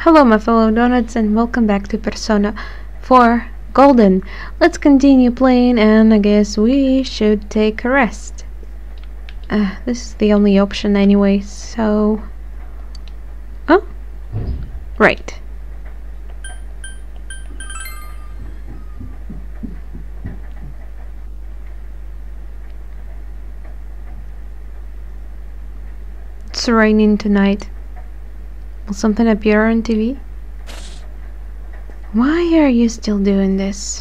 Hello my fellow donuts and welcome back to Persona 4 Golden. Let's continue playing and I guess we should take a rest. This is the only option anyway, so... Oh? Right. It's raining tonight. Will something appear on TV? Why are you still doing this?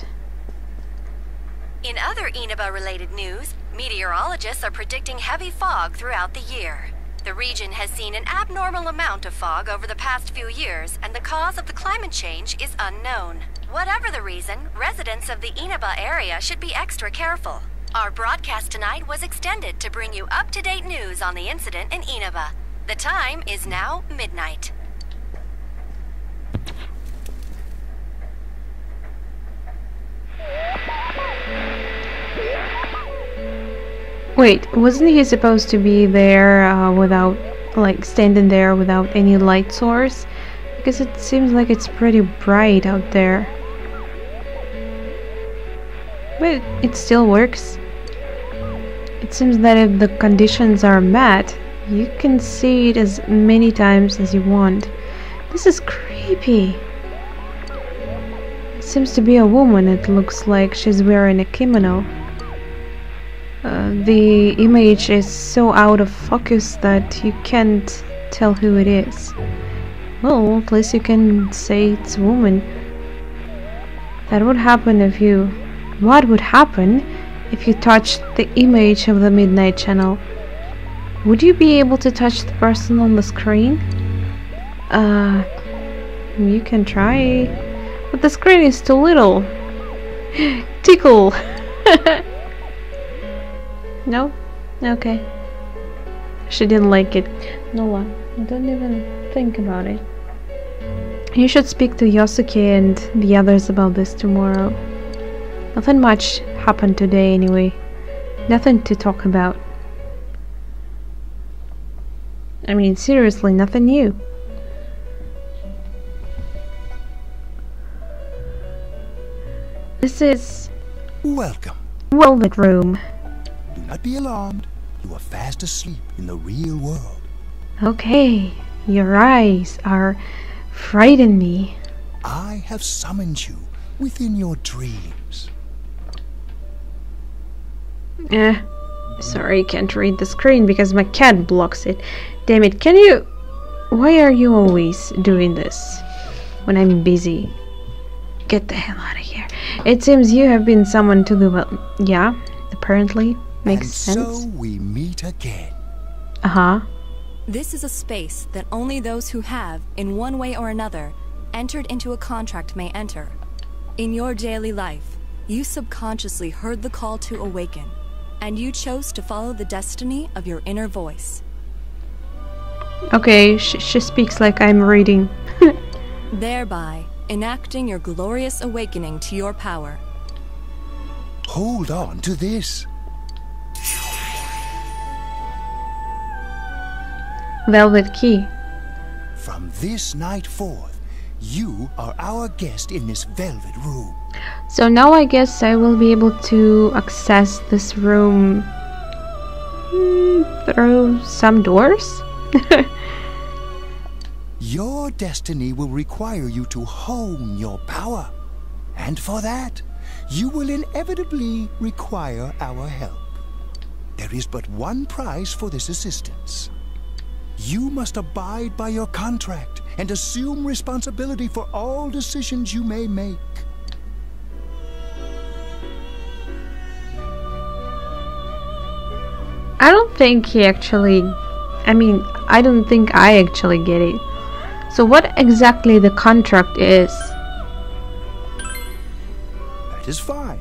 In other Inaba-related news, meteorologists are predicting heavy fog throughout the year. The region has seen an abnormal amount of fog over the past few years, and the cause of the climate change is unknown. Whatever the reason, residents of the Inaba area should be extra careful. Our broadcast tonight was extended to bring you up-to-date news on the incident in Inaba. The time is now midnight. Wait, wasn't he supposed to be there without, like, standing there without any light source? Because it seems like it's pretty bright out there. But it still works. It seems that if the conditions are met, you can see it as many times as you want. This is creepy. It seems to be a woman. It looks like she's wearing a kimono. The image is so out of focus that you can't tell who it is. Well, at least you can say it's a woman. That would happen if you... What would happen if you touched the image of the Midnight Channel? Would you be able to touch the person on the screen? You can try. But the screen is too little. Tickle! No? Okay. She didn't like it. Noah, don't even think about it. You should speak to Yosuke and the others about this tomorrow. Nothing much happened today anyway. Nothing to talk about. I mean, seriously, nothing new. This is... Welcome. Velvet Room. Do not be alarmed. You are fast asleep in the real world. Okay, your eyes are frightening me. I have summoned you within your dreams. Sorry, can't read the screen because my cat blocks it. Damn it, can you... Why are you always doing this when I'm busy? Get the hell out of here. It seems you have been summoned to the... Well, yeah, apparently. Makes sense. So we meet again. Uh-huh. This is a space that only those who have, in one way or another, entered into a contract may enter. In your daily life, you subconsciously heard the call to awaken, and you chose to follow the destiny of your inner voice. Okay, she speaks like I'm reading. Thereby, enacting your glorious awakening to your power. Hold on to this. Velvet key. From this night forth, you are our guest in this velvet room. So now I guess I will be able to access this room through some doors? Your destiny will require you to hone your power. And for that, you will inevitably require our help. There is but one price for this assistance. You must abide by your contract and assume responsibility for all decisions you may make. I don't think he actually... I mean, I don't think I actually get it. So what exactly the contract is? That is fine.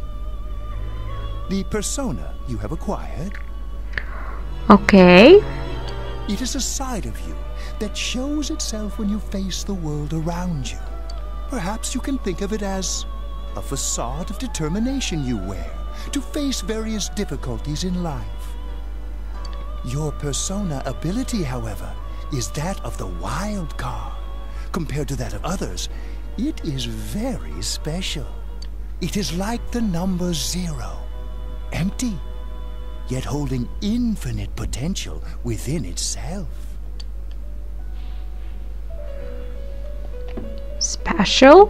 The persona you have acquired... Okay. It is a side of you that shows itself when you face the world around you. Perhaps you can think of it as a facade of determination you wear to face various difficulties in life. Your persona ability, however, is that of the wild card, compared to that of others, it is very special. It is like the number 0, empty, yet holding infinite potential within itself. Special?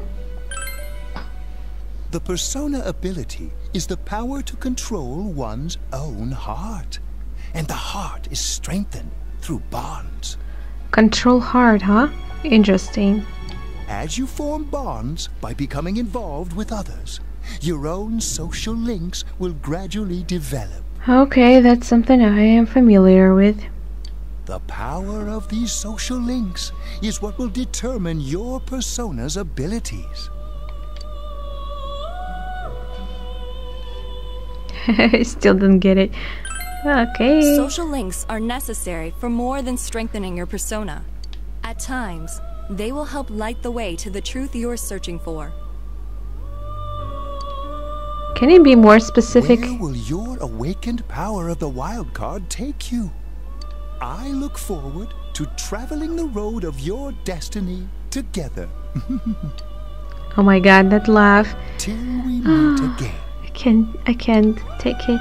The persona ability is the power to control one's own heart. And the heart is strengthened through bonds. Control heart, huh? Interesting. As you form bonds by becoming involved with others, your own social links will gradually develop. Okay, that's something I am familiar with. The power of these social links is what will determine your persona's abilities. I still don't get it. Okay. Social links are necessary for more than strengthening your persona. At times, they will help light the way to the truth you're searching for. Can you be more specific? Where will your awakened power of the wild card take you? I look forward to traveling the road of your destiny together. Oh my god, that laugh. Till we meet again. I can't take it.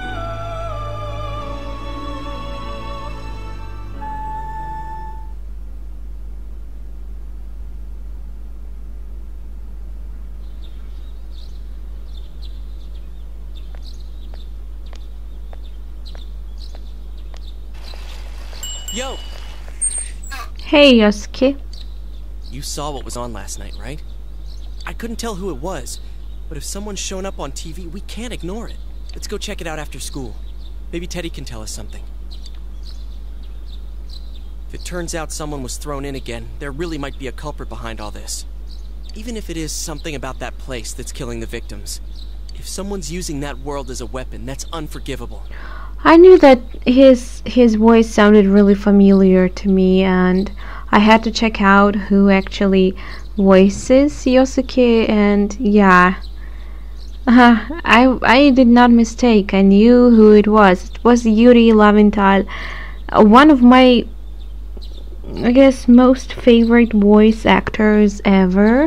Yo! Hey, Yosuke. You saw what was on last night, right? I couldn't tell who it was, but if someone's shown up on TV, we can't ignore it. Let's go check it out after school. Maybe Teddy can tell us something. If it turns out someone was thrown in again, there really might be a culprit behind all this. Even if it is something about that place that's killing the victims. If someone's using that world as a weapon, that's unforgivable. I knew that his voice sounded really familiar to me, and I had to check out who actually voices Yosuke, and yeah. I did not mistake. I knew who it was. It was Yuri Lowenthal, one of my, I guess, most favorite voice actors ever.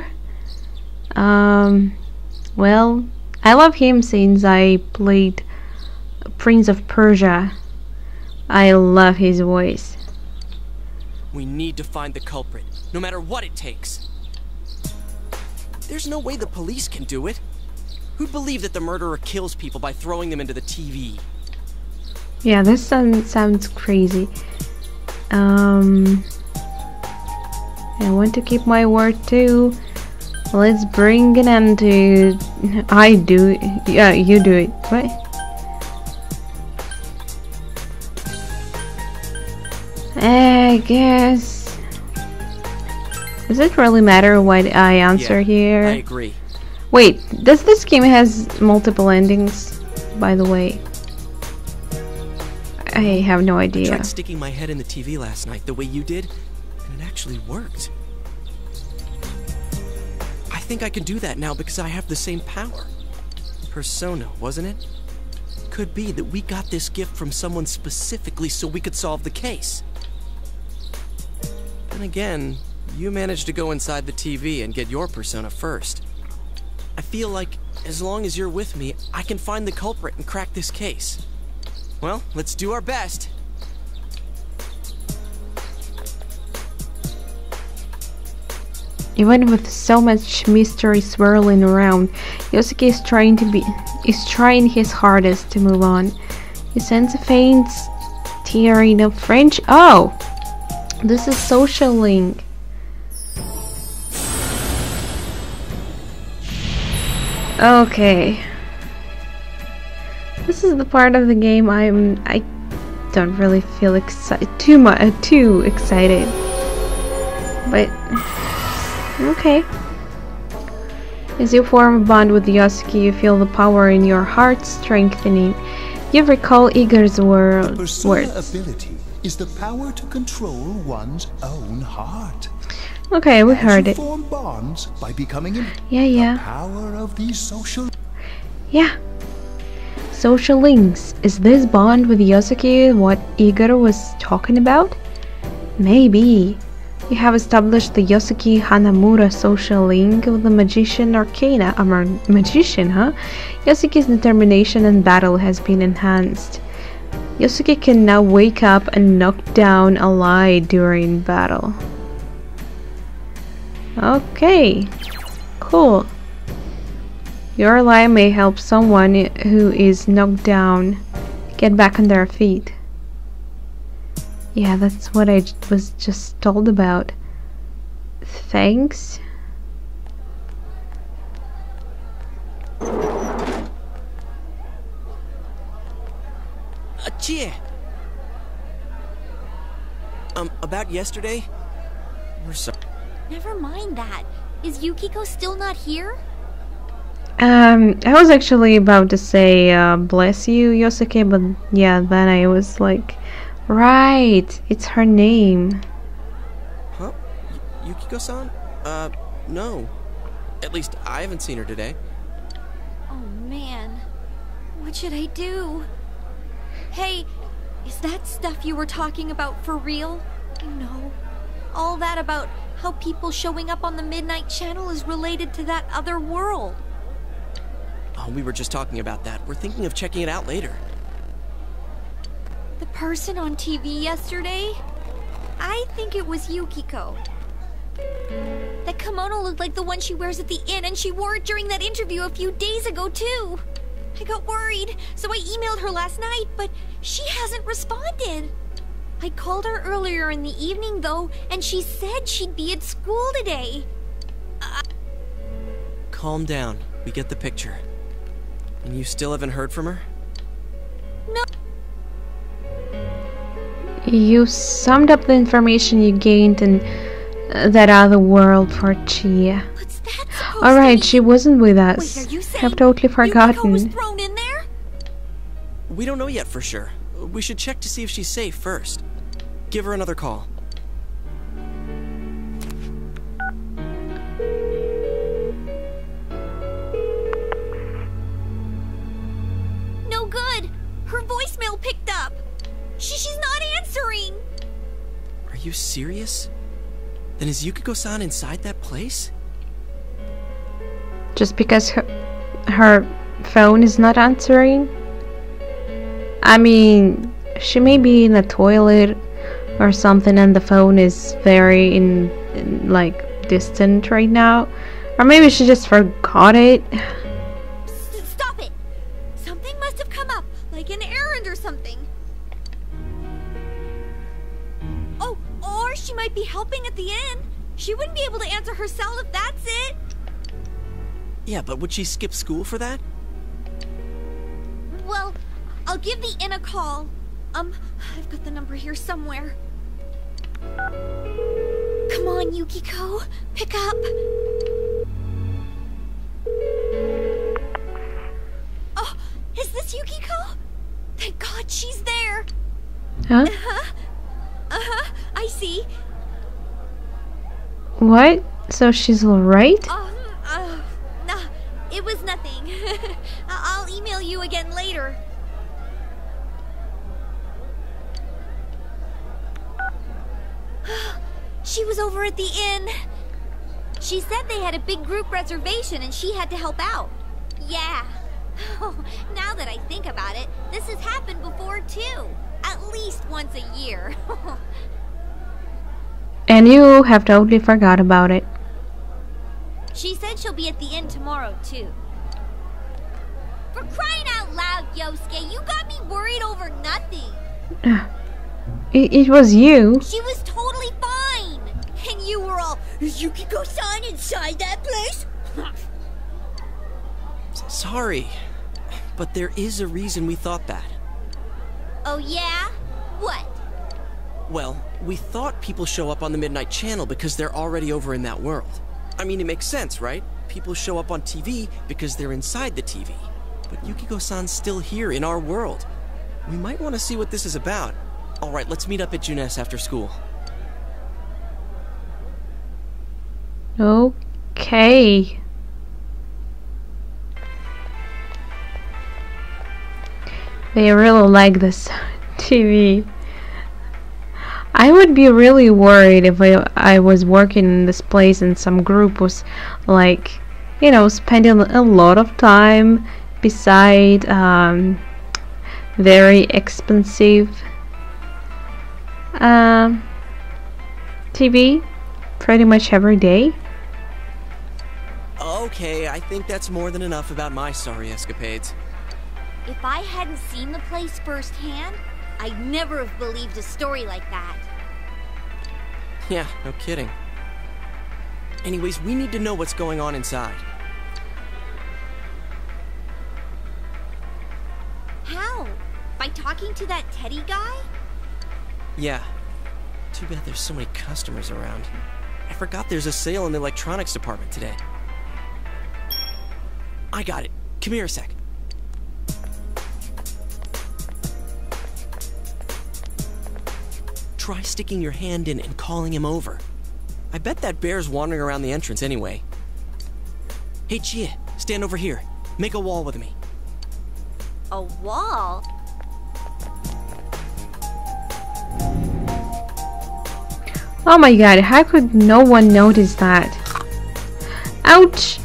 Well, I love him since I played Prince of Persia. I love his voice. We need to find the culprit, no matter what it takes. There's no way the police can do it. Who'd believe that the murderer kills people by throwing them into the TV? Yeah, this sounds crazy. I want to keep my word too. Let's bring an end to... I do it. Yeah, you do it. What? I guess... Does it really matter what I answer here? I agree. Wait, does this game has multiple endings, by the way? I have no idea. I tried sticking my head in the TV last night the way you did, and it actually worked. I think I can do that now because I have the same power. Persona, wasn't it? Could be that we got this gift from someone specifically so we could solve the case. Then again, you managed to go inside the TV and get your persona first. I feel like, as long as you're with me, I can find the culprit and crack this case. Well, let's do our best. Even with so much mystery swirling around, Yosuke is trying his hardest to move on. He sends a faint tearing of French. Oh! This is Social Link. Okay. This is the part of the game I don't really feel too excited. But okay. As you form a bond with Yosuke, you feel the power in your heart strengthening. You recall Igor's words. Ability is the power to control one's own heart. Okay, we heard it. Form bonds by becoming the power of these social. Yeah. Social links. Is this bond with Yosuke what Igor was talking about? Maybe. You have established the Yosuke Hanamura social link with the magician Arcana. Magician, huh? Yosuke's determination in battle has been enhanced. Yosuke can now wake up and knock down a lie during battle. Okay, cool. Your lie may help someone who is knocked down get back on their feet. Yeah, that's what I was just told about. Thanks. Chie! About yesterday? We're sorry. Never mind that. Is Yukiko still not here? I was actually about to say, bless you, Yosuke, but yeah, then I was like, right, it's her name. Huh? Yukiko-san? No. At least I haven't seen her today. Oh man. What should I do? Hey, is that stuff you were talking about for real? You know, all that about how people showing up on the Midnight Channel is related to that other world. Oh, we were just talking about that. We're thinking of checking it out later. The person on TV yesterday? I think it was Yukiko. That kimono looked like the one she wears at the inn, and she wore it during that interview a few days ago, too. I got worried, so I emailed her last night, but she hasn't responded. I called her earlier in the evening, though, and she said she'd be at school today. Calm down. We get the picture. And you still haven't heard from her? No. You summed up the information you gained in that other world for Chie. What's that supposed Alright, to she wasn't with us. Wait, are you saying I've totally Yukiko was forgotten. thrown in there? We don't know yet for sure. We should check to see if she's safe first. Give her another call. No good. Her voicemail picked up. She's not answering. Are you serious? Then is Yukiko-san inside that place? Just because her phone is not answering? I mean, she may be in a toilet or something and the phone is very like distant right now. Or maybe she just forgot it. Stop it! Something must have come up, like an errand or something. Oh, or she might be helping at the inn. She wouldn't be able to answer herself if that's it. Yeah, but would she skip school for that? Well, I'll give the inn a call. I've got the number here somewhere. Come on, Yukiko. Pick up. Oh, is this Yukiko? Thank God she's there. Huh? I see. What? So she's alright? Nah, it was nothing. I'll email you again later. She was over at the inn. She said they had a big group reservation and she had to help out. Yeah. Oh, now that I think about it, this has happened before too. At least once a year. And you have totally forgot about it. She said she'll be at the inn tomorrow too. For crying out loud, Yosuke, you got me worried over nothing. It was you. She was totally fine. And you were all, is Yukiko-san inside that place? Sorry, but there is a reason we thought that. Oh yeah? What? Well, we thought people show up on the Midnight Channel because they're already over in that world. I mean, it makes sense, right? People show up on TV because they're inside the TV. But Yukiko-san's still here in our world. We might want to see what this is about. Alright, let's meet up at Junes after school. Okay. They really like this TV. I would be really worried if I was working in this place and some group was like, you know, spending a lot of time beside very expensive TV pretty much every day. Okay, I think that's more than enough about my sorry escapades. If I hadn't seen the place firsthand, I'd never have believed a story like that. Yeah, no kidding. Anyways, we need to know what's going on inside. How? By talking to that Teddy guy? Yeah. Too bad there's so many customers around. I forgot there's a sale in the electronics department today. I got it. Come here a sec. Try sticking your hand in and calling him over. I bet that bear's wandering around the entrance anyway. Hey, Chia, stand over here. Make a wall with me. A wall? Oh my god, how could no one notice that? Ouch!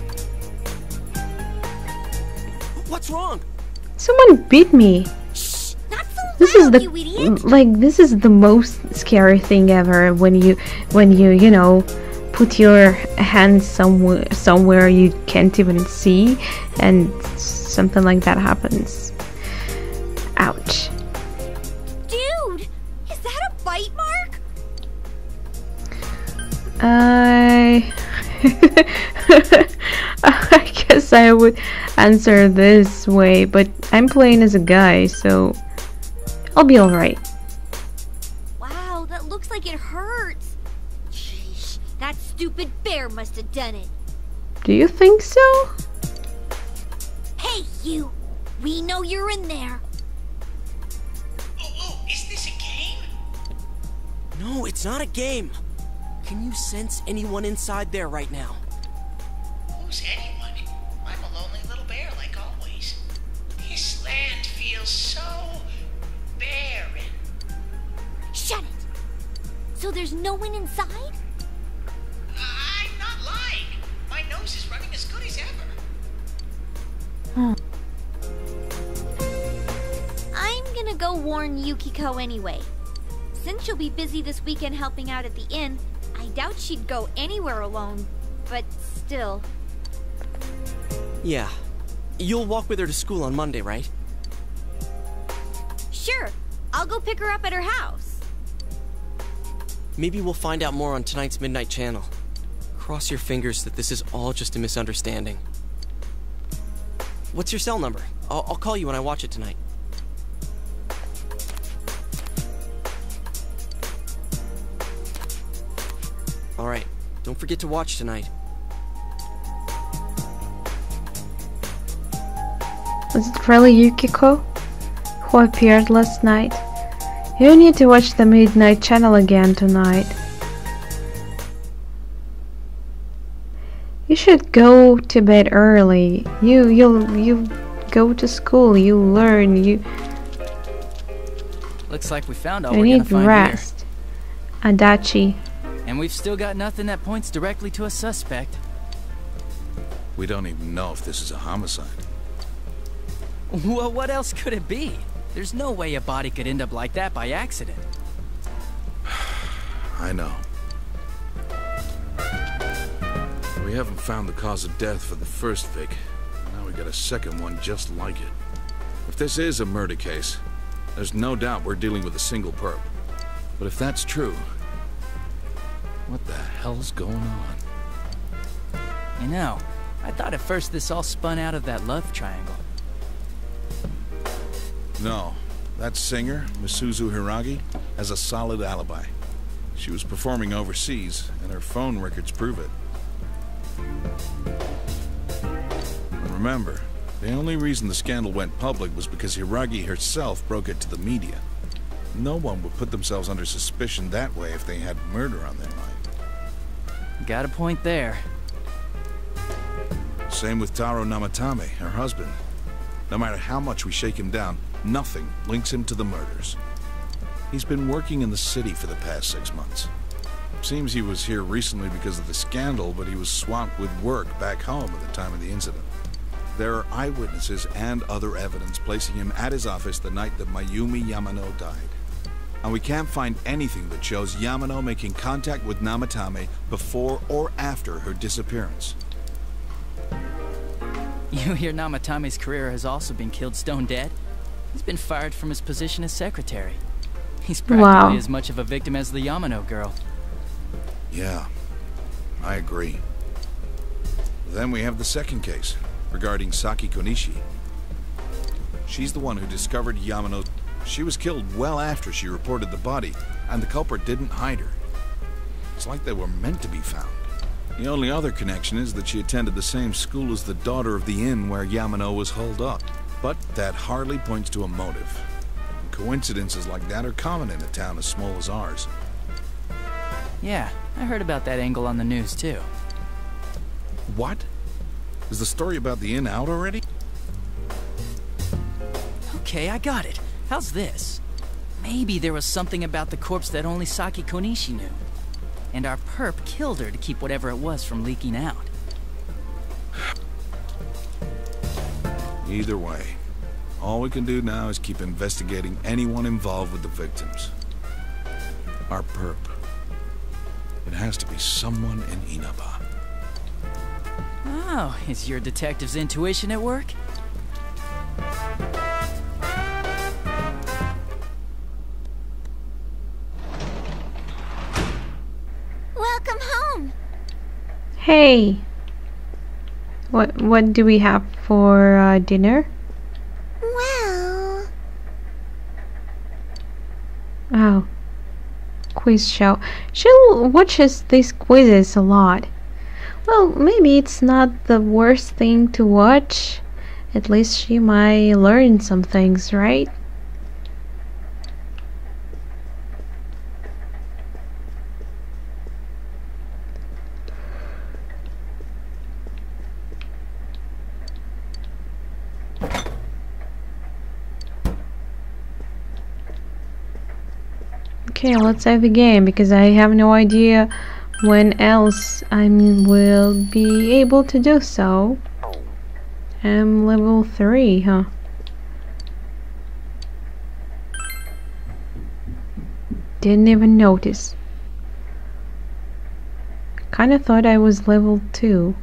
What's wrong? Someone beat me. Shh! Not so loud, This is you idiot! this is the most scary thing ever when you know, put your hand somewhere you can't even see and something like that happens. Ouch. Dude! Is that a bite mark? I guess I would answer this way, but I'm playing as a guy, so I'll be alright. Wow, that looks like it hurts. Sheesh, that stupid bear must have done it. Do you think so? Hey, you! We know you're in there. Oh, is this a game? No, it's not a game. Can you sense anyone inside there right now? Who's anyone? I'm a lonely little bear like always. This land feels so barren. Shut it! So there's no one inside? I'm not lying. My nose is running as good as ever. I'm gonna go warn Yukiko anyway. Since she'll be busy this weekend helping out at the inn, I doubt she'd go anywhere alone, but still. Yeah. You'll walk with her to school on Monday, right? Sure, I'll go pick her up at her house. Maybe we'll find out more on tonight's Midnight Channel. Cross your fingers that this is all just a misunderstanding. What's your cell number? I'll call you when I watch it tonight. Alright, don't forget to watch tonight. Was it really Yukiko who appeared last night? You need to watch the Midnight Channel again tonight. You should go to bed early. You go to school, you learn, you Looks like we found all you we're gonna need find rest. Adachi. here. And we've still got nothing that points directly to a suspect. We don't even know if this is a homicide. Well, what else could it be? There's no way a body could end up like that by accident. I know. We haven't found the cause of death for the first Vic. Now we got a second one just like it. If this is a murder case, there's no doubt we're dealing with a single perp. But if that's true, what the hell's going on? You know, I thought at first this all spun out of that love triangle. No. That singer, Misuzu Hiragi, has a solid alibi. She was performing overseas, and her phone records prove it. Remember, the only reason the scandal went public was because Hiragi herself broke it to the media. No one would put themselves under suspicion that way if they had murder on their mind. Got a point there. Same with Taro Namatame, her husband. No matter how much we shake him down, nothing links him to the murders. He's been working in the city for the past 6 months. Seems he was here recently because of the scandal, but he was swamped with work back home at the time of the incident. There are eyewitnesses and other evidence placing him at his office the night that Mayumi Yamano died. And we can't find anything that shows Yamano making contact with Namatame before or after her disappearance. You hear Namatame's career has also been killed stone dead? He's been fired from his position as secretary. He's practically as much of a victim as the Yamano girl. Yeah, I agree. Then we have the second case, regarding Saki Konishi. She's the one who discovered Yamano. She was killed well after she reported the body, and the culprit didn't hide her. It's like they were meant to be found. The only other connection is that she attended the same school as the daughter of the inn where Yamano was holed up. But that hardly points to a motive. Coincidences like that are common in a town as small as ours. Yeah, I heard about that angle on the news too. What? Is the story about the inn out already? Okay, I got it. How's this? Maybe there was something about the corpse that only Saki Konishi knew. And our perp killed her to keep whatever it was from leaking out. Either way, all we can do now is keep investigating anyone involved with the victims. Our perp. It has to be someone in Inaba. Oh, is your detective's intuition at work? Welcome home. Hey. What do we have for dinner? Well... Oh. Quiz show. She watches these quizzes a lot. Well, maybe it's not the worst thing to watch. At least she might learn some things, right? Okay, let's save the game because I have no idea when else I will be able to do so. I'm level 3, huh? Didn't even notice. Kinda thought I was level 2.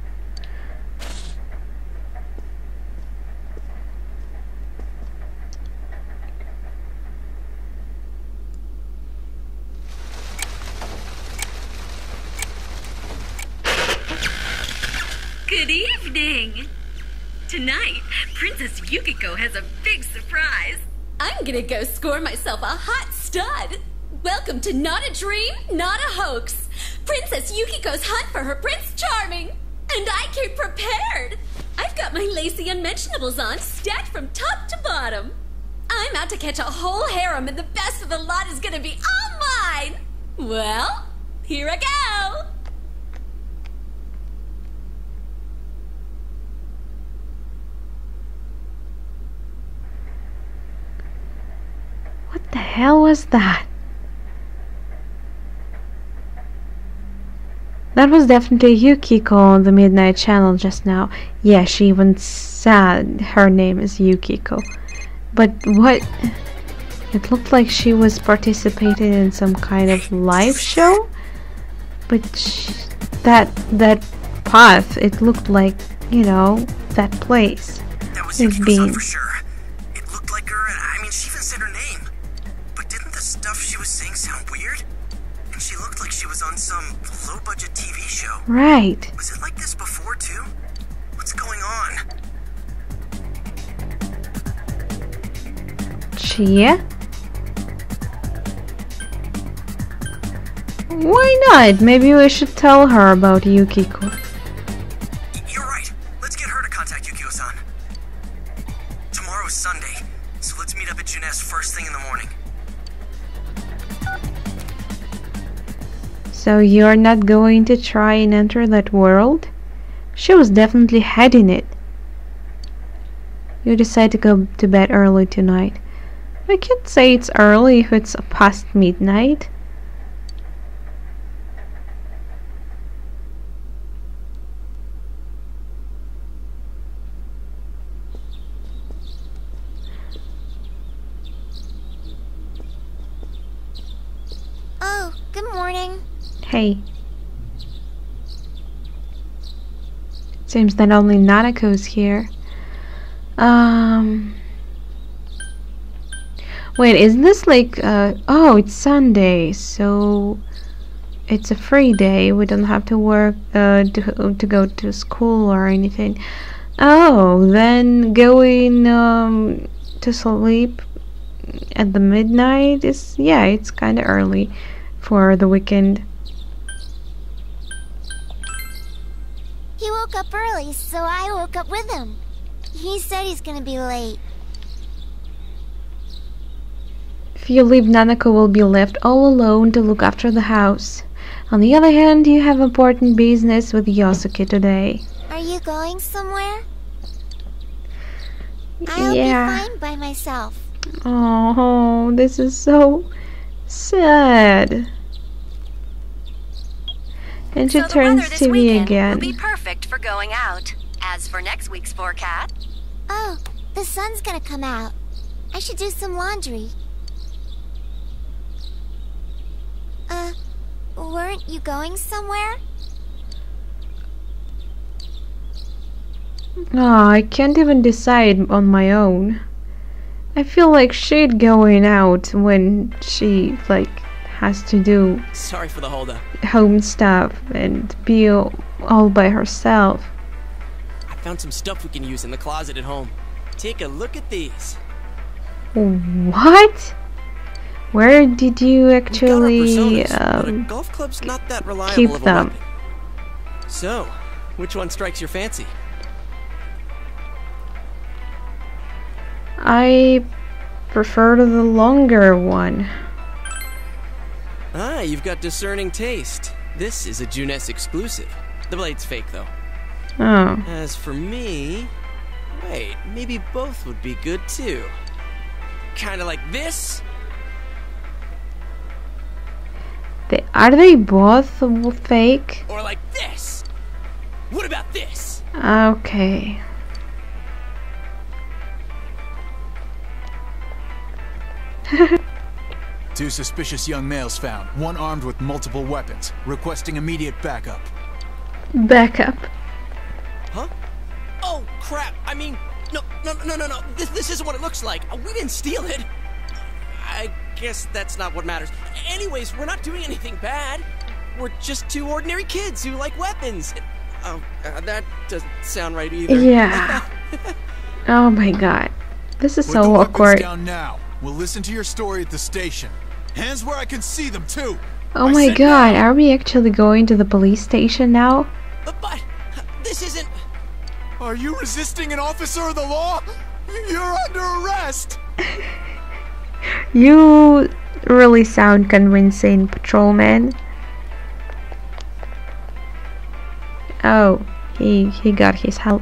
Good evening! Tonight, Princess Yukiko has a big surprise. I'm gonna go score myself a hot stud. Welcome to Not a Dream, Not a Hoax. Princess Yukiko's hunt for her Prince Charming. And I came prepared. I've got my lacy unmentionables on, stacked from top to bottom. I'm out to catch a whole harem, and the best of the lot is gonna be all mine. Well, here I go. What the hell was that? That was definitely Yukiko on the Midnight Channel just now. Yeah, she even said her name is Yukiko. But what? It looked like she was participating in some kind of live show. But that path, it looked like, you know, that place. That was Yukiko-san for sure. It looked like her, I mean, she even said her name. But didn't the stuff she was saying sound weird? And she looked like she was on some low-budget TV show. Right. Was it like this before, too? What's going on? Chia? Why not? Maybe we should tell her about Yukiko. You're right. Let's get her to contact Yukio-san. Tomorrow's Sunday, so let's meet up at Junes first thing in the morning. So you're not going to try and enter that world? She was definitely heading it. You decide to go to bed early tonight. I can't say it's early if it's past midnight. Oh, good morning. Hey. Seems that only Nanako's here. Wait, isn't this like, oh, it's Sunday, so it's a free day. We don't have to work, to go to school or anything. Oh, then going, to sleep at the midnight is, yeah, it's kinda early for the weekend. He woke up early, so I woke up with him. He said he's gonna be late. If you leave, Nanako will be left all alone to look after the house. On the other hand, you have important business with Yosuke today. Are you going somewhere? I'll be fine by myself. Oh, this is so sad. And she So the turns weather this to me weekend again. will be perfect for going out. As for next week's forecast, Oh, the sun's gonna come out. I should do some laundry. Weren't you going somewhere? Oh, I can't even decide on my own. I feel like she'd going out when she, like, has to do Sorry for the holdup. home stuff and be all by herself. I found some stuff we can use in the closet at home. Take a look at these. What? Where did you actually But a golf club's not that reliable keep of a them? weapon. So, which one strikes your fancy? I prefer the longer one. Ah, you've got discerning taste. This is a Junes exclusive. The blade's fake, though. Oh. As for me... Wait, maybe both would be good, too. Kinda like this? Are they both fake? Or like this? What about this? Okay. Two suspicious young males found, one armed with multiple weapons, requesting immediate backup. Backup. Huh? Oh, crap! I mean, no. This isn't what it looks like. We didn't steal it. I guess that's not what matters. Anyways, we're not doing anything bad. We're just two ordinary kids who like weapons. Oh, that doesn't sound right either. Yeah. Oh my god. This is Put so the weapons awkward. down now. We'll listen to your story at the station. Hands where I can see them too. Oh my god, are we actually going to the police station now? But this isn't... Are you resisting an officer of the law? You're under arrest. You really sound convincing, patrolman. Oh, he got his help.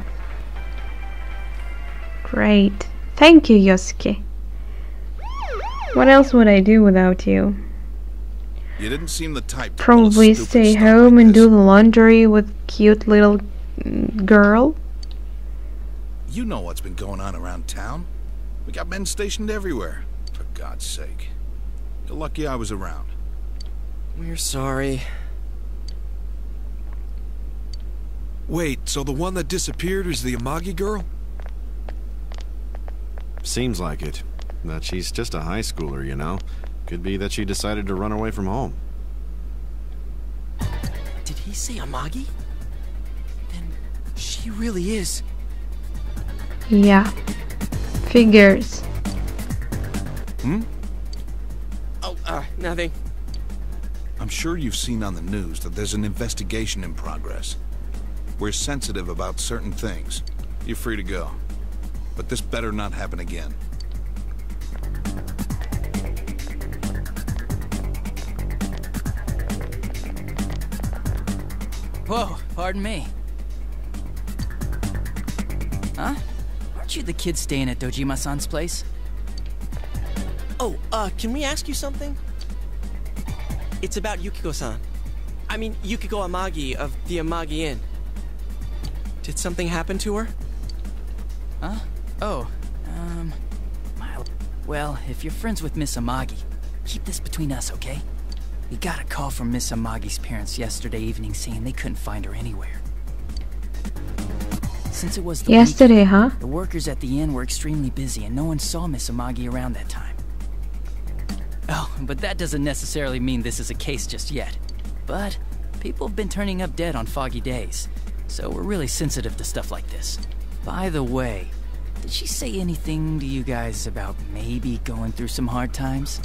Great. Thank you, Yosuke. What else would I do without you? You didn't seem the type to Probably pull a stupid stay stunt home like and this. do the laundry with cute little girl. You know what's been going on around town. We got men stationed everywhere. For God's sake. You're lucky I was around. We're sorry. Wait, so the one that disappeared is the Amagi girl? Seems like it. That she's just a high schooler, you know. Could be that she decided to run away from home. Did he say Amagi? Then she really is. Yeah. Figures. Oh, nothing. I'm sure you've seen on the news that there's an investigation in progress. We're sensitive about certain things. You're free to go. But this better not happen again. Whoa, pardon me. Huh? Aren't you the kid staying at Dojima-san's place? Oh, can we ask you something? It's about Yukiko-san. I mean, Yukiko Amagi of the Amagi Inn. Did something happen to her? Huh? Oh, well, if you're friends with Miss Amagi, keep this between us, okay? We got a call from Miss Amagi's parents yesterday evening saying they couldn't find her anywhere. Since it was the yesterday, huh? The workers at the inn were extremely busy and no one saw Miss Amagi around that time. Oh, but that doesn't necessarily mean this is a case just yet. But people have been turning up dead on foggy days, so we're really sensitive to stuff like this. By the way, did she say anything to you guys about maybe going through some hard times?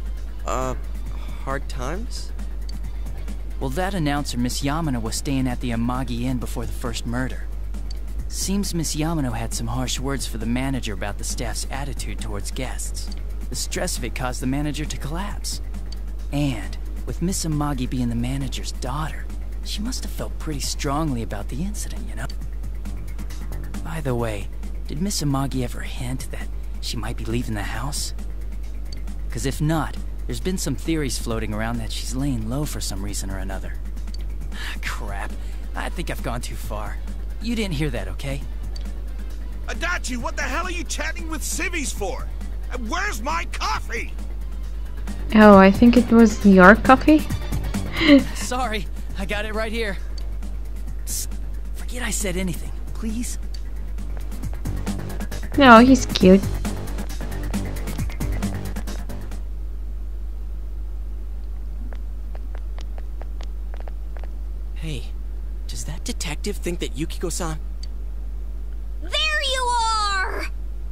Hard times? Well, that announcer, Miss Yamano, was staying at the Amagi Inn before the first murder. Seems Miss Yamano had some harsh words for the manager about the staff's attitude towards guests. The stress of it caused the manager to collapse. And with Miss Amagi being the manager's daughter, she must have felt pretty strongly about the incident, you know? By the way, did Miss Amagi ever hint that she might be leaving the house? Because if not, there's been some theories floating around that she's laying low for some reason or another. Crap, I think I've gone too far. You didn't hear that, okay? Adachi, what the hell are you chatting with civvies for? And where's my coffee? Oh, I think it was your coffee. Sorry, I got it right here. Psst, forget I said anything, please. No, he's cute. Hey, does that detective think that Yukiko-san... There you are!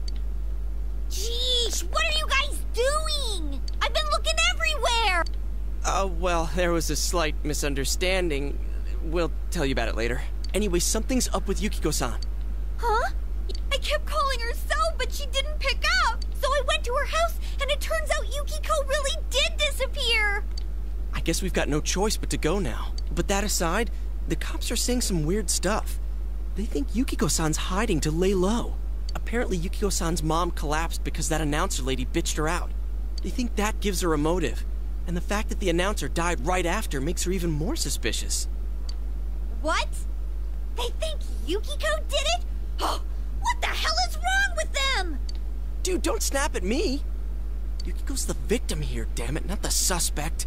Jeez, what are you guys doing? I've been looking everywhere! Well, there was a slight misunderstanding. We'll tell you about it later. Anyway, something's up with Yukiko-san. Huh? I kept calling her so, but she didn't pick up. So I went to her house, and it turns out Yukiko really did disappear. I guess we've got no choice but to go now. But that aside, the cops are saying some weird stuff. They think Yukiko-san's hiding to lay low. Apparently Yukiko-san's mom collapsed because that announcer lady bitched her out. They think that gives her a motive. And the fact that the announcer died right after makes her even more suspicious. What? They think Yukiko did it? Oh, what the hell is wrong with them? Dude, don't snap at me. Yukiko's the victim here, damn it, not the suspect.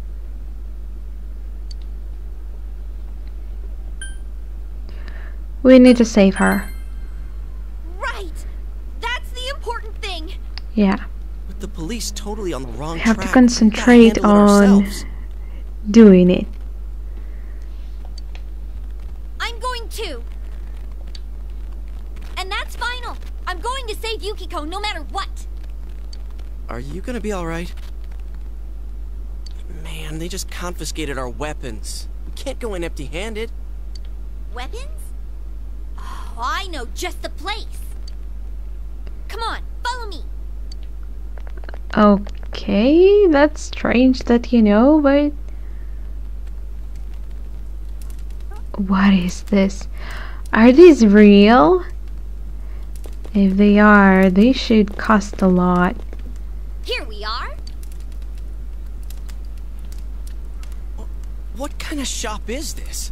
We need to save her. Right. That's the important thing. Yeah. With the police totally on the wrong We have track, to concentrate on doing it. I'm going to. And that's final. I'm going to save Yukiko no matter what. Are you gonna be alright? Man, they just confiscated our weapons. We can't go in empty-handed. Weapons? Oh, I know just the place. Come on, follow me. Okay, that's strange that you know, but... What is this? Are these real? If they are, they should cost a lot. Here we are. What kind of shop is this?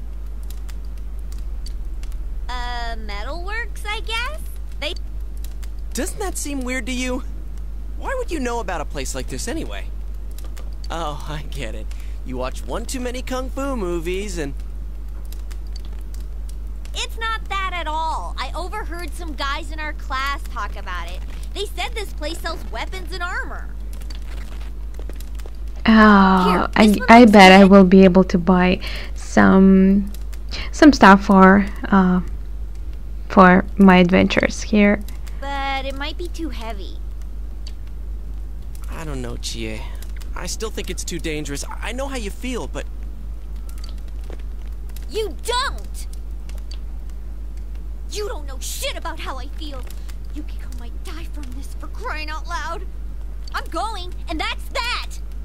Metalworks, I guess? Doesn't that seem weird to you? Why would you know about a place like this anyway? Oh, I get it. You watch one too many kung fu movies and... It's not that at all. I overheard some guys in our class talk about it. They said this place sells weapons and armor. Oh, I bet I will be able to buy some stuff for my adventures here. But it might be too heavy. I don't know, Chie. I still think it's too dangerous. I know how you feel, but... You don't! You don't know shit about how I feel. Yukiko might die from this, for crying out loud. I'm going, and that's that!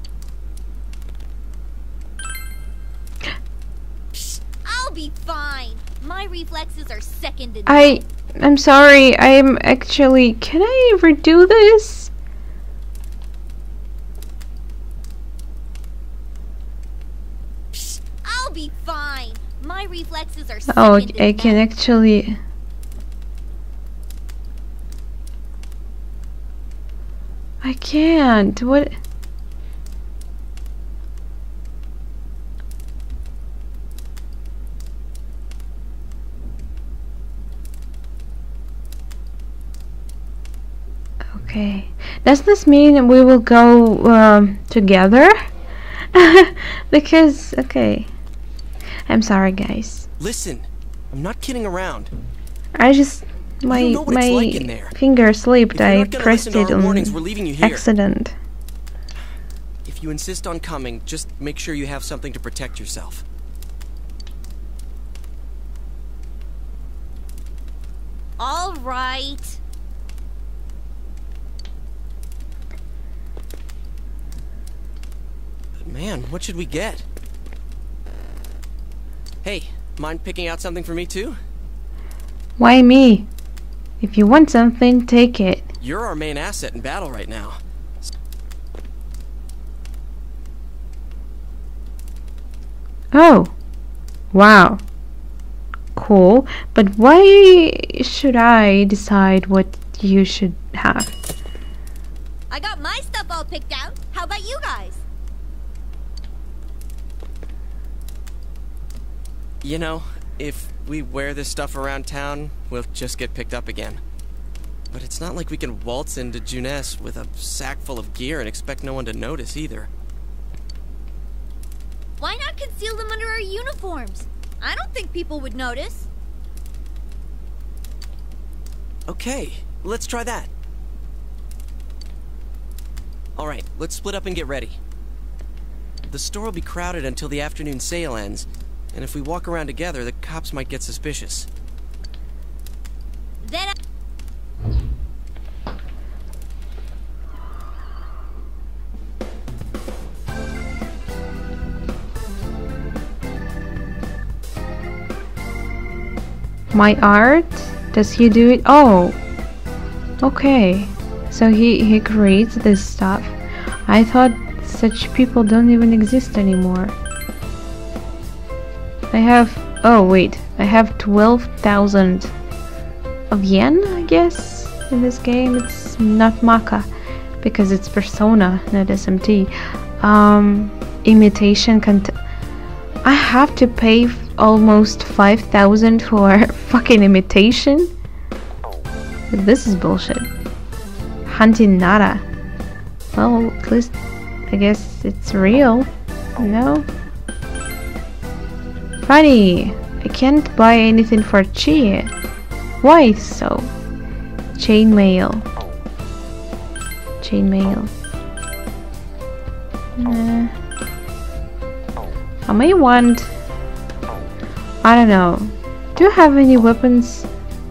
Psst, I'll be fine. My reflexes are second to none. I'm sorry, I'm actually... Can I redo this? be fine. My reflexes are Oh, second I to can none. actually... I can't. What? Okay. Does this mean we will go together? Because, okay. I'm sorry, guys. Listen, I'm not kidding around. I just... My know what it's like in there. finger slipped. If you're I not gonna pressed listen to it our on warnings, we're leaving you here. accident. If you insist on coming, just make sure you have something to protect yourself. All right. Man, what should we get? Hey, mind picking out something for me too? Why me? If you want something, take it. You're our main asset in battle right now. Oh. Wow. Cool. But why should I decide what you should have? I got my stuff all picked out. How about you guys? You know, if we wear this stuff around town, we'll just get picked up again. But it's not like we can waltz into Junes with a sack full of gear and expect no one to notice either. Why not conceal them under our uniforms? I don't think people would notice. Okay, let's try that. Alright, let's split up and get ready. The store will be crowded until the afternoon sale ends, and if we walk around together, the cops might get suspicious. Then My art? Does he do it? Oh. Okay. So he creates this stuff. I thought such people don't even exist anymore. I have... Oh, wait. I have 12,000 of yen, I guess, in this game. It's not Maka, because it's Persona, not SMT. Imitation I have to pay almost 5,000 for fucking imitation? This is bullshit. Hunting Nara. Well, at least I guess it's real, you know? Funny, I can't buy anything for Chi. Why so? Chainmail. Chainmail. I may want... I don't know. Do you have any weapons?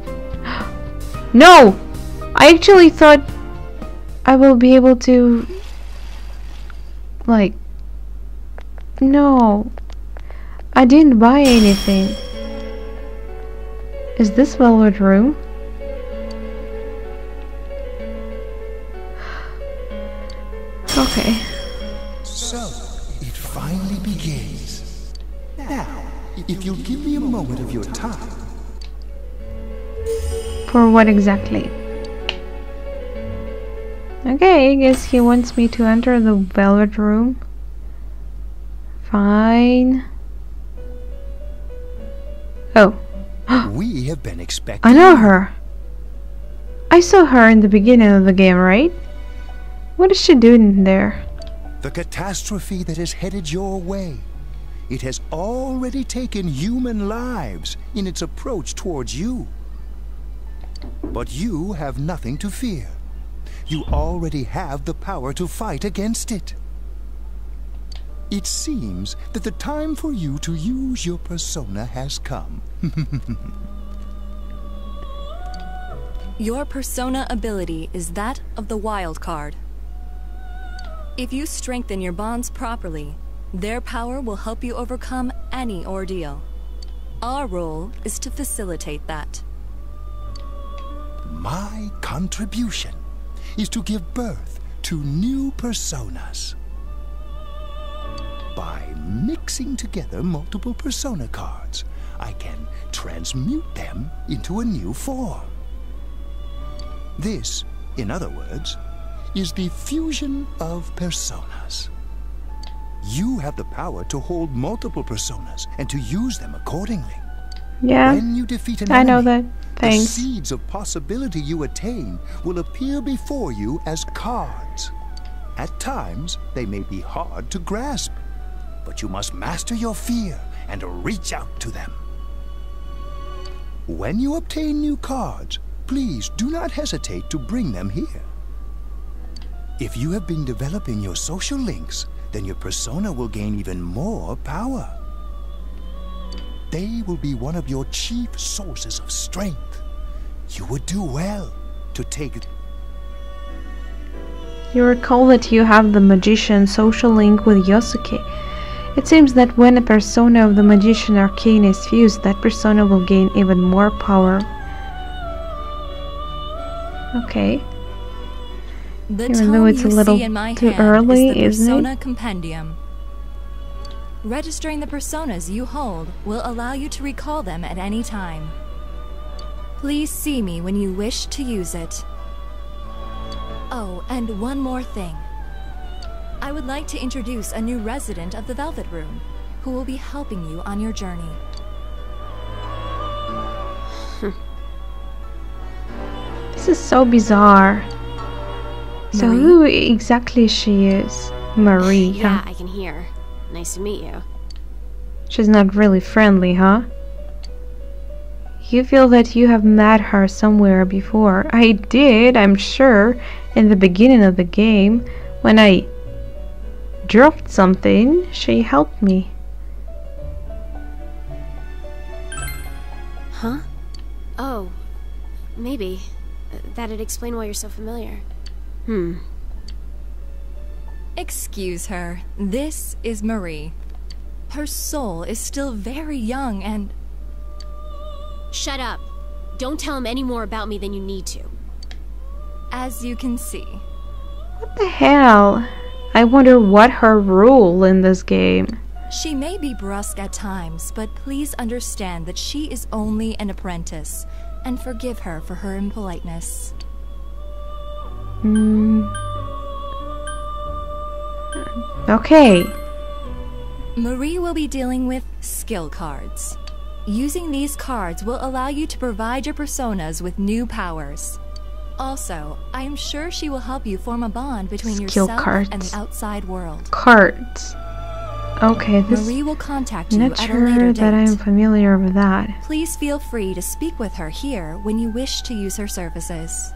No! I actually thought I will be able to... Like... No. I didn't buy anything. Is this Velvet Room? Okay. So, it finally begins. Now, if you'll give me a moment of your time. For what exactly? Okay, I guess he wants me to enter the Velvet Room. Fine. Oh. We have been expecting. I know her. I saw her in the beginning of the game, right? What is she doing there? The catastrophe that is headed your way. It has already taken human lives in its approach towards you. But you have nothing to fear. You already have the power to fight against it. It seems that the time for you to use your persona has come. Your persona ability is that of the wild card. If you strengthen your bonds properly, their power will help you overcome any ordeal. Our role is to facilitate that. My contribution is to give birth to new personas. By mixing together multiple persona cards, I can transmute them into a new form. This, in other words, is the fusion of personas. You have the power to hold multiple personas and to use them accordingly. Yeah, when you defeat an I know enemy, that. Thanks. the seeds of possibility you attain will appear before you as cards. At times, they may be hard to grasp, but you must master your fear and reach out to them. When you obtain new cards, please do not hesitate to bring them here. If you have been developing your social links, then your persona will gain even more power. They will be one of your chief sources of strength. You would do well to take it. You recall that you have the magician social link with Yosuke. It seems that when a persona of the magician arcane is fused, that persona will gain even more power. Okay. Even though it's a little too early, isn't it? Persona Compendium. Registering the personas you hold will allow you to recall them at any time. Please see me when you wish to use it. Oh, and one more thing. I would like to introduce a new resident of the Velvet Room, who will be helping you on your journey. This is so bizarre. So Marie? who exactly she is? Marie, Yeah, huh? I can hear. Nice to meet you. She's not really friendly, huh? You feel that you have met her somewhere before. I did, I'm sure, in the beginning of the game. When I dropped something, she helped me. Huh? Oh, maybe. That'd explain why you're so familiar. Excuse her. This is Marie. Her soul is still very young and... Shut up. Don't tell him any more about me than you need to. As you can see. What the hell? I wonder what her role in this game. She may be brusque at times, but please understand that she is only an apprentice, and forgive her for her impoliteness. Okay. Marie will be dealing with skill cards. Using these cards will allow you to provide your personas with new powers. Also, I am sure she will help you form a bond between Skill yourself cards. and the outside world. Cards. Okay, this Marie will contact you not at a later sure date. that I'm familiar with that. Please feel free to speak with her here when you wish to use her services.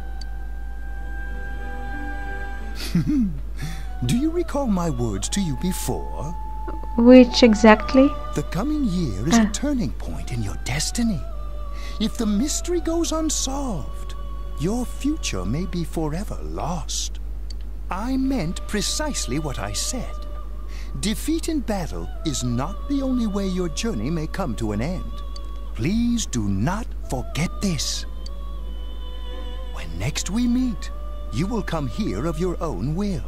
Do you recall my words to you before? Which exactly? The coming year is a turning point in your destiny. If the mystery goes unsolved, your future may be forever lost. I meant precisely what I said. Defeat in battle is not the only way your journey may come to an end. Please do not forget this. When next we meet, you will come here of your own will.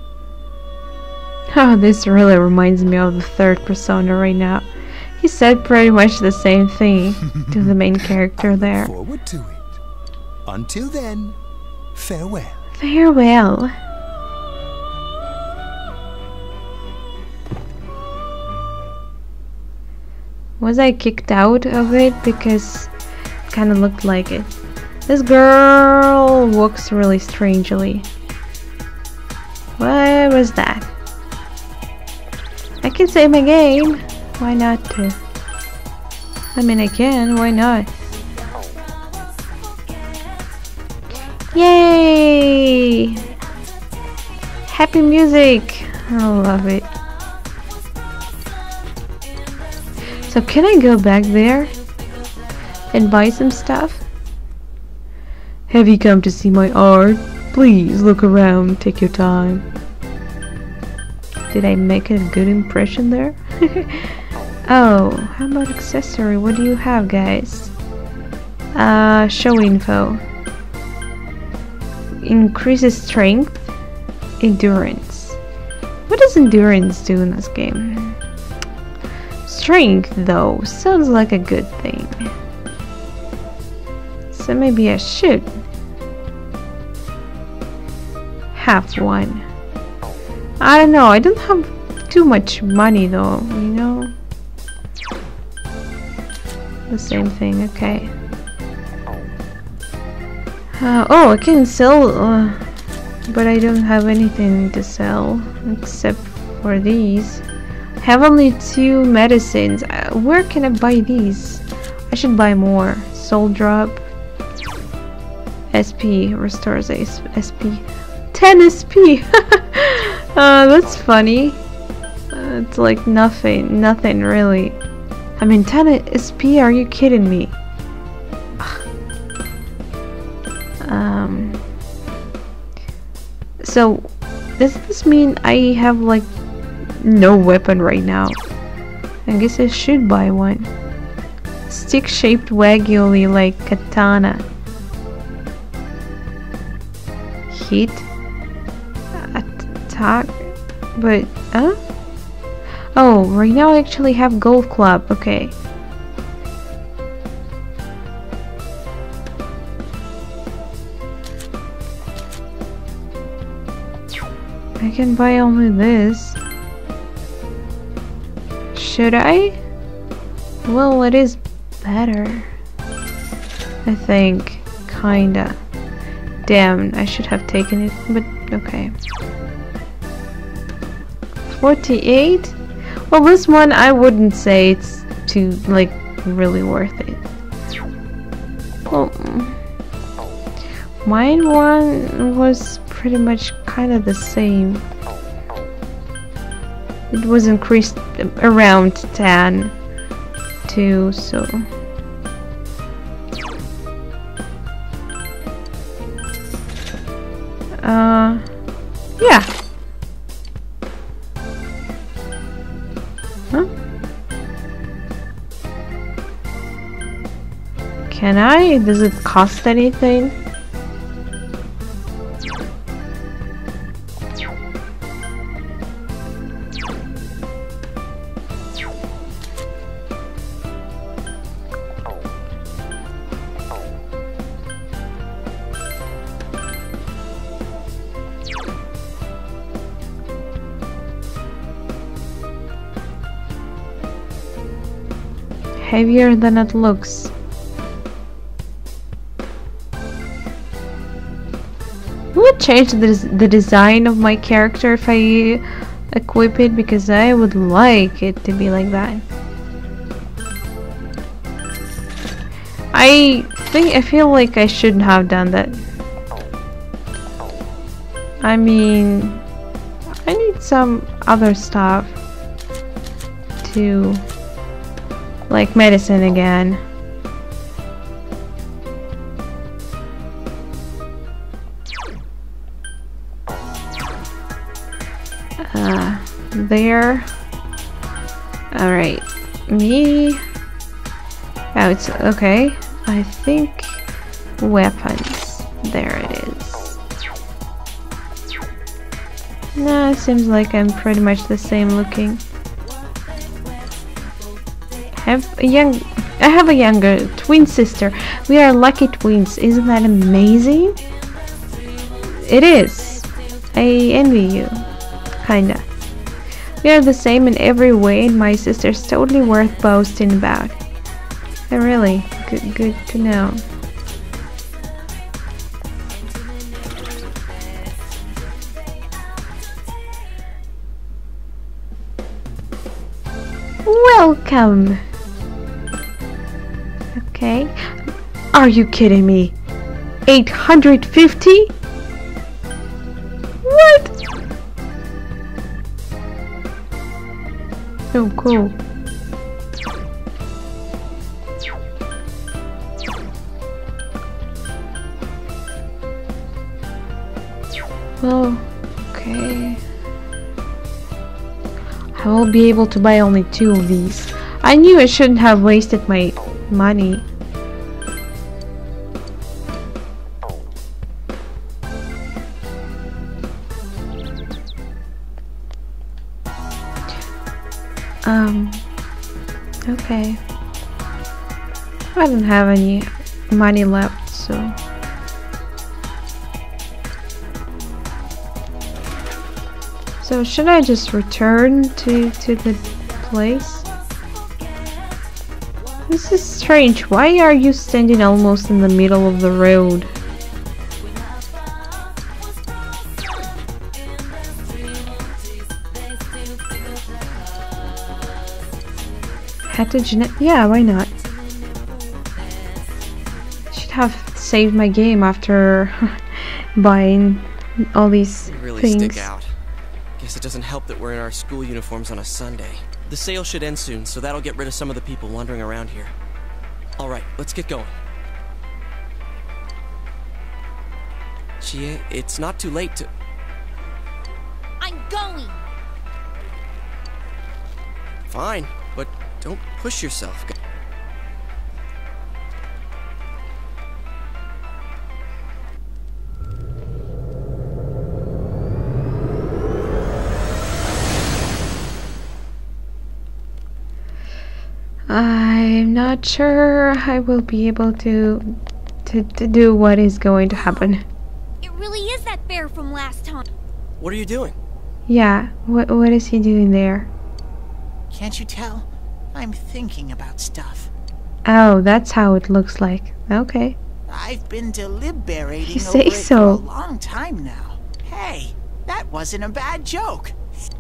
Oh, this really reminds me of the third persona right now. He said pretty much the same thing to the main character there. Forward to it. Until then, farewell. Farewell. Was I kicked out of it because it kind of looked like it? This girl walks really strangely. What was that? I can save my game. Why not to? I mean, I can. Why not? Yay! Happy music. I love it. So can I go back there and buy some stuff? Have you come to see my art? Please look around. Take your time. Did I make a good impression there? Oh, how about accessory? What do you have, guys? Show info. Increases strength, endurance. What does endurance do in this game? drink, though. Sounds like a good thing. So maybe I should have one. I don't know. I don't have too much money, though. You know. The same thing. Okay. Oh, I can sell, but I don't have anything to sell except for these. I have only 2 medicines. Where can I buy these? I should buy more. Soul drop. SP restores SP. 10 SP. That's funny. It's like nothing really. I mean, 10 SP. Are you kidding me? So does this mean I have like no weapon right now? I guess I should buy one. Stick-shaped wagyu like katana. Hit. Attack. But oh, right now I actually have golf club. Okay. I can buy only this. Should I? Well, it is better. I think. Kinda. Damn, I should have taken it, but okay. 48? Well, this one I wouldn't say it's too, like, really worth it. Well, mine one was pretty much kind of the same. It was increased around 10 too, so yeah. Huh? Can I? Does it cost anything? Heavier than it looks. Will it change the design of my character if I equip it? Because I would like it to be like that. I feel like I shouldn't have done that. I mean, I need some other stuff to, like medicine again. There. Alright. Me. Oh, it's okay. I think weapons. There it is. Nah, it seems like I'm pretty much the same looking. I have a younger twin sister. We are lucky twins. Isn't that amazing? It is. I envy you. Kinda. We are the same in every way, and my sister's totally worth boasting about. Really good to know. Welcome. Okay. Are you kidding me? 850? What? Oh, cool. Well, okay. I will be able to buy only 2 of these. I knew I shouldn't have wasted my money. Okay. I don't have any money left, so... So should I just return to the place? This is strange. Why are you standing almost in the middle of the road? Yeah, why not? Should have saved my game after buying all these really things. Stick out. Guess it doesn't help that we're in our school uniforms on a Sunday. The sale should end soon, so that'll get rid of some of the people wandering around here. Alright, let's get going. Chie, it's not too late to... I'm going! Fine, but don't push yourself. I'm not sure I will be able to do what is going to happen. It really is that bear from last time. What are you doing? Yeah, what is he doing there? Can't you tell? I'm thinking about stuff. Oh, that's how it looks like. Okay. I've been deliberating You over say it so. for a long time now. Hey, that wasn't a bad joke.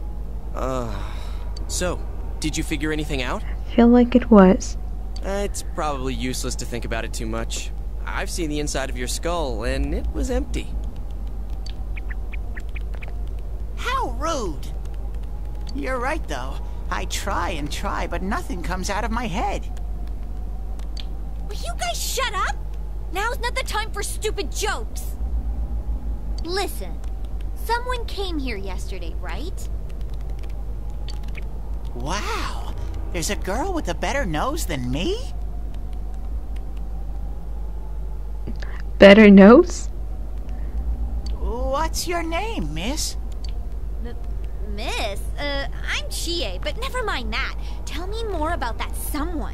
So, did you figure anything out? Feel like it was. It's probably useless to think about it too much. I've seen the inside of your skull, and it was empty. How rude. You're right, though. I try and try, but nothing comes out of my head. Will you guys shut up? Now's not the time for stupid jokes. Listen, someone came here yesterday, right? Wow, there's a girl with a better nose than me? Better nose? What's your name, miss? Miss? I'm Chie, but never mind that. Tell me more about that someone.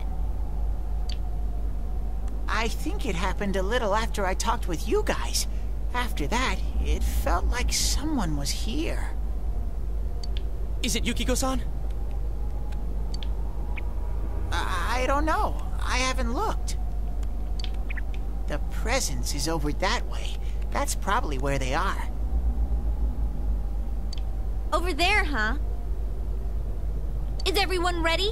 I think it happened a little after I talked with you guys. After that, it felt like someone was here. Is it Yukiko-san? I don't know. I haven't looked. The presence is over that way. That's probably where they are. Over there, huh? Is everyone ready?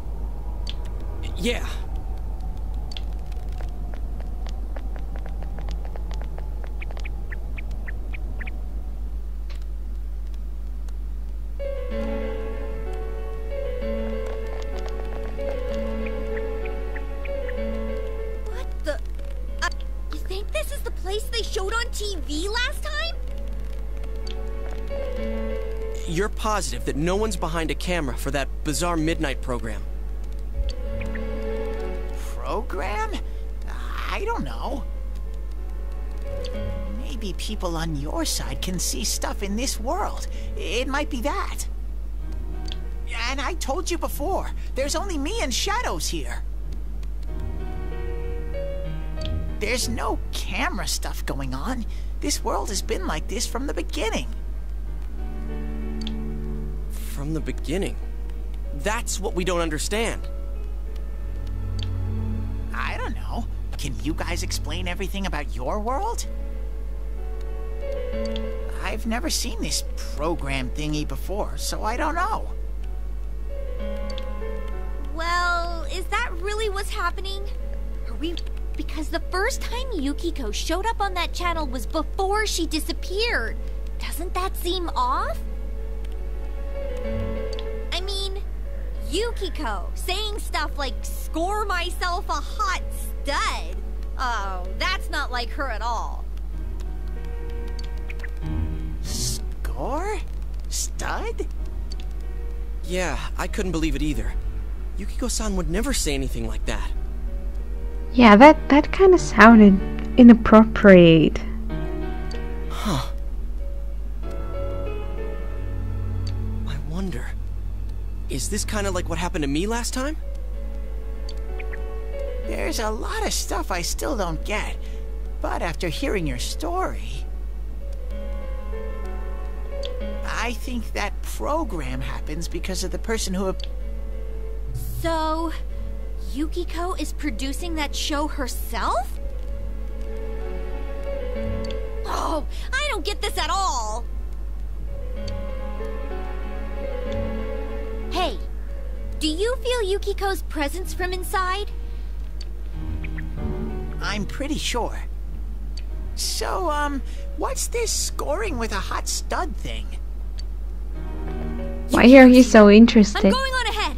Yeah. What the... you think this is the place they showed on TV last time? You're positive that no one's behind a camera for that bizarre midnight program? Program? I don't know. Maybe people on your side can see stuff in this world. It might be that. And I told you before, there's only me and Shadows here. There's no camera stuff going on. This world has been like this from the beginning. From the beginning? That's what we don't understand. I don't know. Can you guys explain everything about your world? I've never seen this program thingy before, so I don't know. Well, is that really what's happening? Are we... because the first time Yukiko showed up on that channel was before she disappeared. Doesn't that seem off? I mean, Yukiko saying stuff like, score myself a hot stud. Oh, that's not like her at all. Score? Stud? Yeah, I couldn't believe it either. Yukiko-san would never say anything like that. Yeah, that kind of sounded inappropriate. Huh. I wonder, is this kind of like what happened to me last time? There's a lot of stuff I still don't get, but after hearing your story, I think that program happens because of the person who... So, Yukiko is producing that show herself? Oh, I don't get this at all! Hey, do you feel Yukiko's presence from inside? I'm pretty sure. So, what's this scoring with a hot stud thing? Why are you so interested? I'm going on ahead!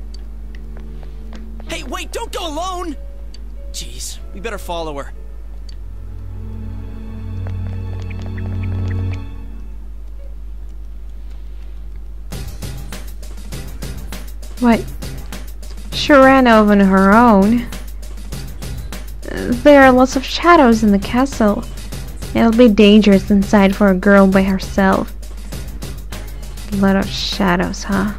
Hey, wait, don't go alone! Jeez, we better follow her. What? She ran off on her own. There are lots of shadows in the castle. It'll be dangerous inside for a girl by herself. A lot of shadows, huh?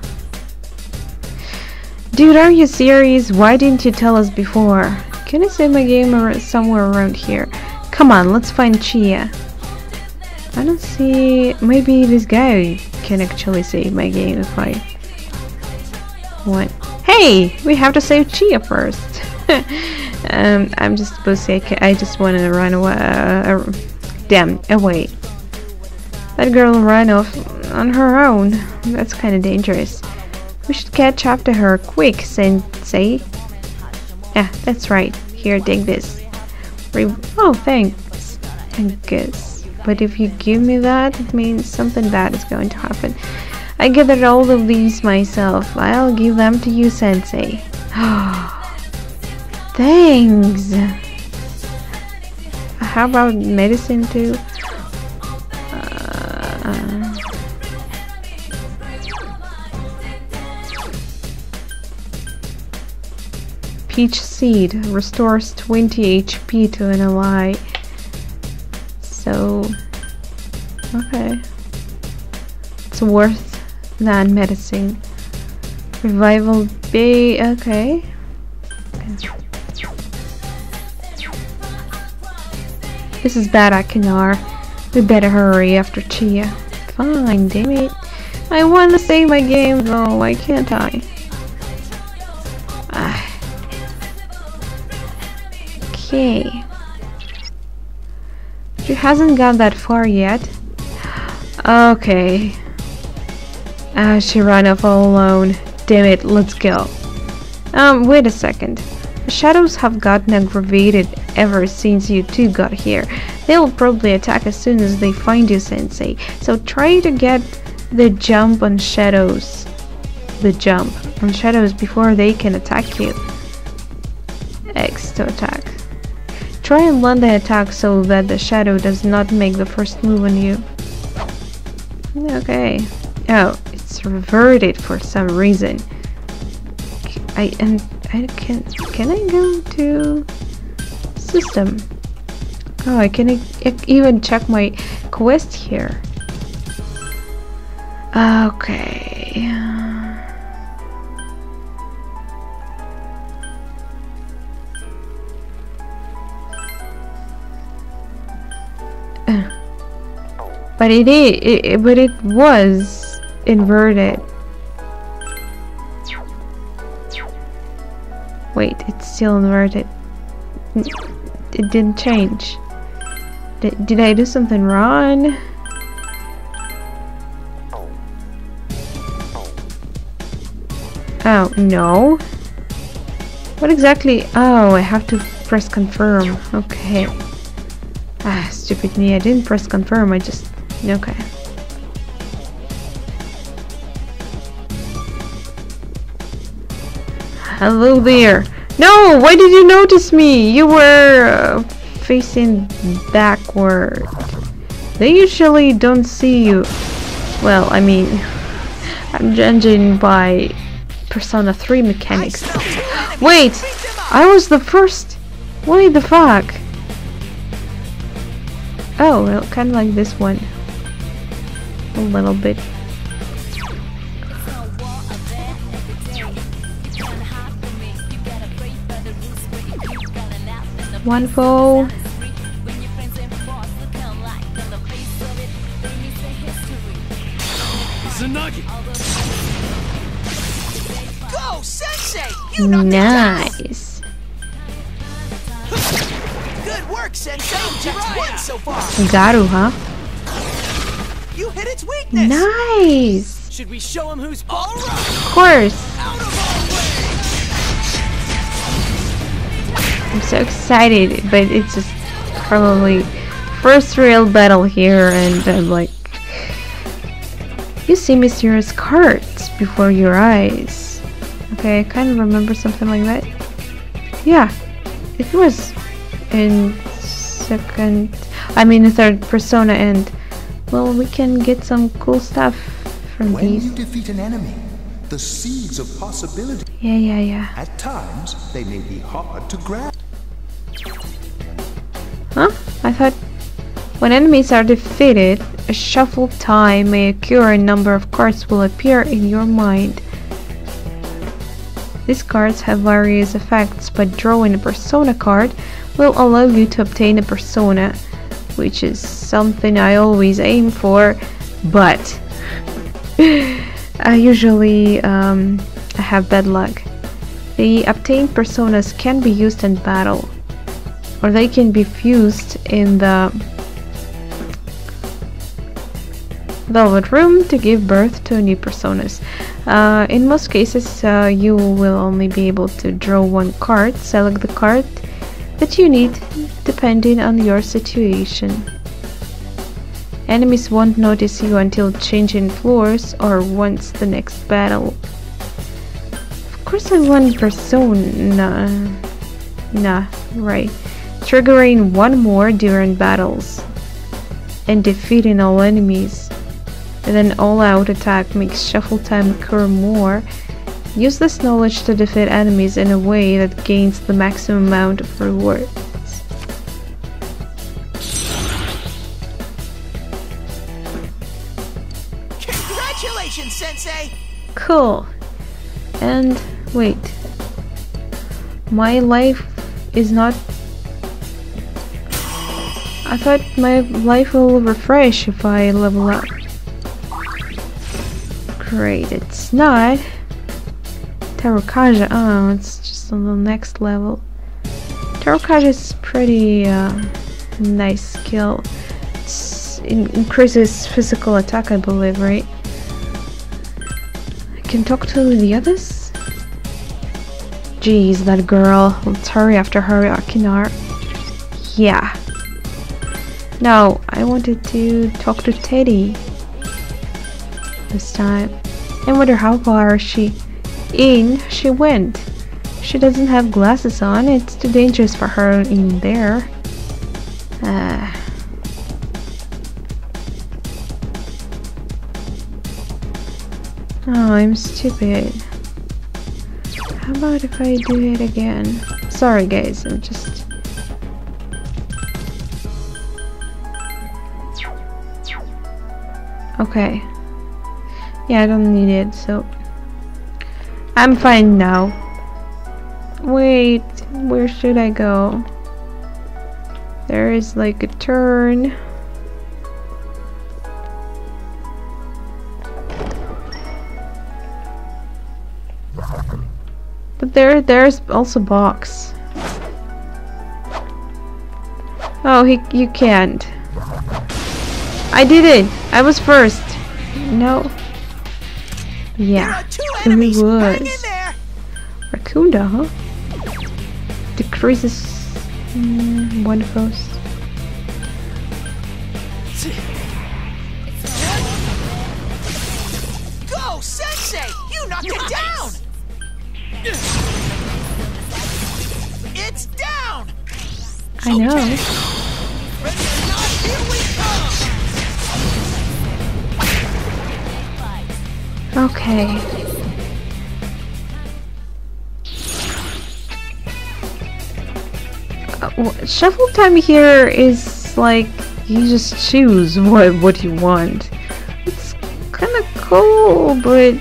Dude, are you serious? Why didn't you tell us before? Can I save my game somewhere around here? Come on, let's find Chia. I don't see... Maybe this guy can actually save my game if I... What? Hey! We have to save Chia first. I'm just pussy. I just want to run away. Away. That girl ran off on her own. That's kind of dangerous. We should catch up to her quick, Sensei. Yeah, that's right. Here, take this. Oh, thanks. I guess. But if you give me that, it means something bad is going to happen. I gathered all of these myself. I'll give them to you, Sensei. Thanks. How about medicine too? Peach seed restores 20 HP to an ally. So, okay. It's worth than medicine. Revival Bay, okay. This is bad, Akinar. We better hurry after Chia. Fine, damn it. I want to save my game though, why can't I? Okay. She hasn't gone that far yet. Okay. She ran off all alone. Damn it, let's go. Wait a second. The shadows have gotten aggravated ever since you two got here. They'll probably attack as soon as they find you, Sensei. So try to get the jump on shadows. The jump on shadows before they can attack you. X to attack. Try and land the attack so that the shadow does not make the first move on you. Okay. Oh, it's reverted for some reason. Can I go to system? Oh, I can even check my quest here. Okay. But it was inverted. Wait, it's still inverted. It didn't change. Did I do something wrong? Oh, no. What exactly? Oh, I have to press confirm. Okay. Ah, stupid me. I didn't press confirm. I just... Okay. Hello there. No! Why did you notice me? You were facing backward. They usually don't see you. Well, I mean, I'm judging by Persona 3 mechanics. Wait! I was the first! What the fuck? Oh, well, kind of like this one. A little bit. Wonderful. Go, Sensei! You knocked Nice. Good work, Sensei. Just one so far. Garu, huh? You hit its weakness. Nice. Should we show him who's all right? Of course. I'm so excited, but it's just probably first real battle here, and I'm like, you see mysterious cards before your eyes. Okay, I kind of remember something like that. Yeah, it was in third Persona, and well, we can get some cool stuff from When these. you defeat an enemy, the seeds of possibility. Yeah. At times, they may be hard to grab. Huh? I thought when enemies are defeated, a shuffle time may occur and a number of cards will appear in your mind. These cards have various effects, but drawing a persona card will allow you to obtain a persona, which is something I always aim for, but I usually I have bad luck. The obtained personas can be used in battle, or they can be fused in the Velvet Room to give birth to new personas. In most cases, you will only be able to draw one card. Select the card that you need depending on your situation. Enemies won't notice you until changing floors or once the next battle. Of course I want persona. Nah, right. Triggering one more during battles and defeating all enemies. And then all-out attack makes shuffle time occur more. Use this knowledge to defeat enemies in a way that gains the maximum amount of rewards. Congratulations, Sensei! Cool. And wait. My life is not... I thought my life will refresh if I level up. Great, it's not. Terukaja, oh, it's just on the next level. Terukaja is pretty nice skill. It increases physical attack, I believe, right? I can talk to the others? Jeez, that girl. Let's hurry after her, Akinar. Yeah. No, I wanted to talk to Teddy this time. I wonder how far she went. She doesn't have glasses on. It's too dangerous for her in there. Oh, I'm stupid. How about if I do it again? Sorry guys, I'm just... Okay. Yeah, I don't need it, so... I'm fine now. Wait, where should I go? There is like a turn. But there's also box. Oh, you can't. I did it! I was first! No. Yeah, it was. Raccoonda, huh? Decreases one post. Go, Sensei! You knocked it down! It's down! I know. Ready or not, here we come! Okay. Shuffle time here is like you just choose what you want. It's kind of cool, but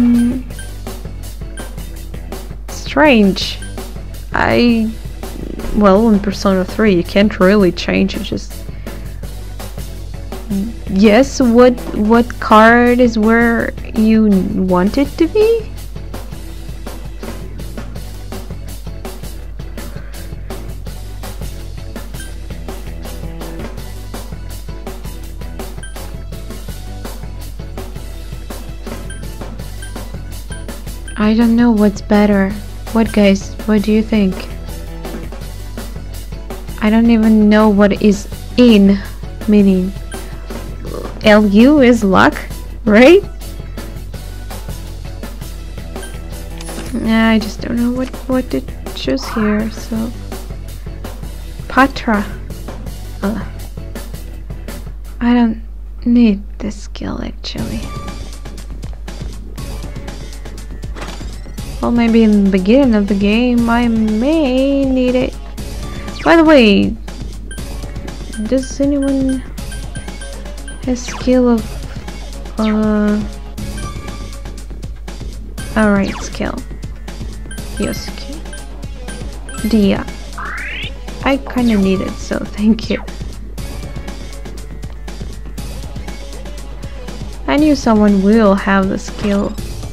strange. I well, in Persona 3 you can't really change it, just... Yes, what card is where you want it to be? I don't know what's better. What, guys? What do you think? I don't even know what is in meaning. LU is luck, right? I just don't know what to choose here, so... Patra. I don't need this skill, actually. Well, maybe in the beginning of the game I may need it. By the way, does anyone have skill of alright, skill. Yosuke. Dia. I kinda need it, so thank you. I knew someone will have the skill.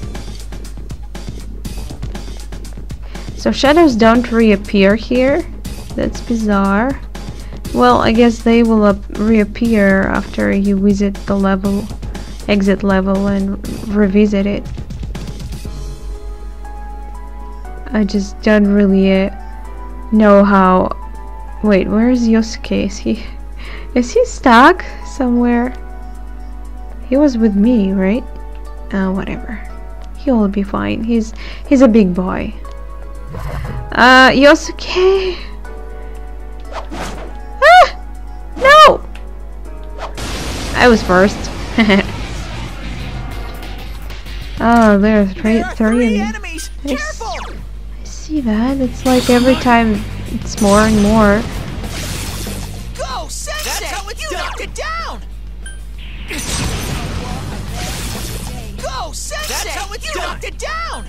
So shadows don't reappear here. That's bizarre. Well, I guess they will reappear after you visit the level, exit level, and revisit it. I just don't really know how... Wait, where is Yosuke? Is he stuck somewhere? He was with me, right? Whatever. He'll be fine. He's a big boy. Yosuke! Ah! No! I was first. Oh, there are three enemies! Careful! I see that. It's like every time it's more and more. Go, Sensei! That's how it's knocked it down! Go, Sensei! That's how it's knocked it down!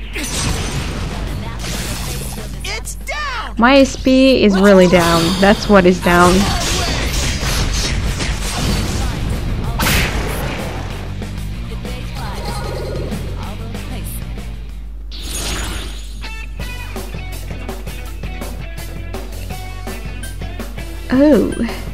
It's down! My SP is really down. That's what is down. Oh.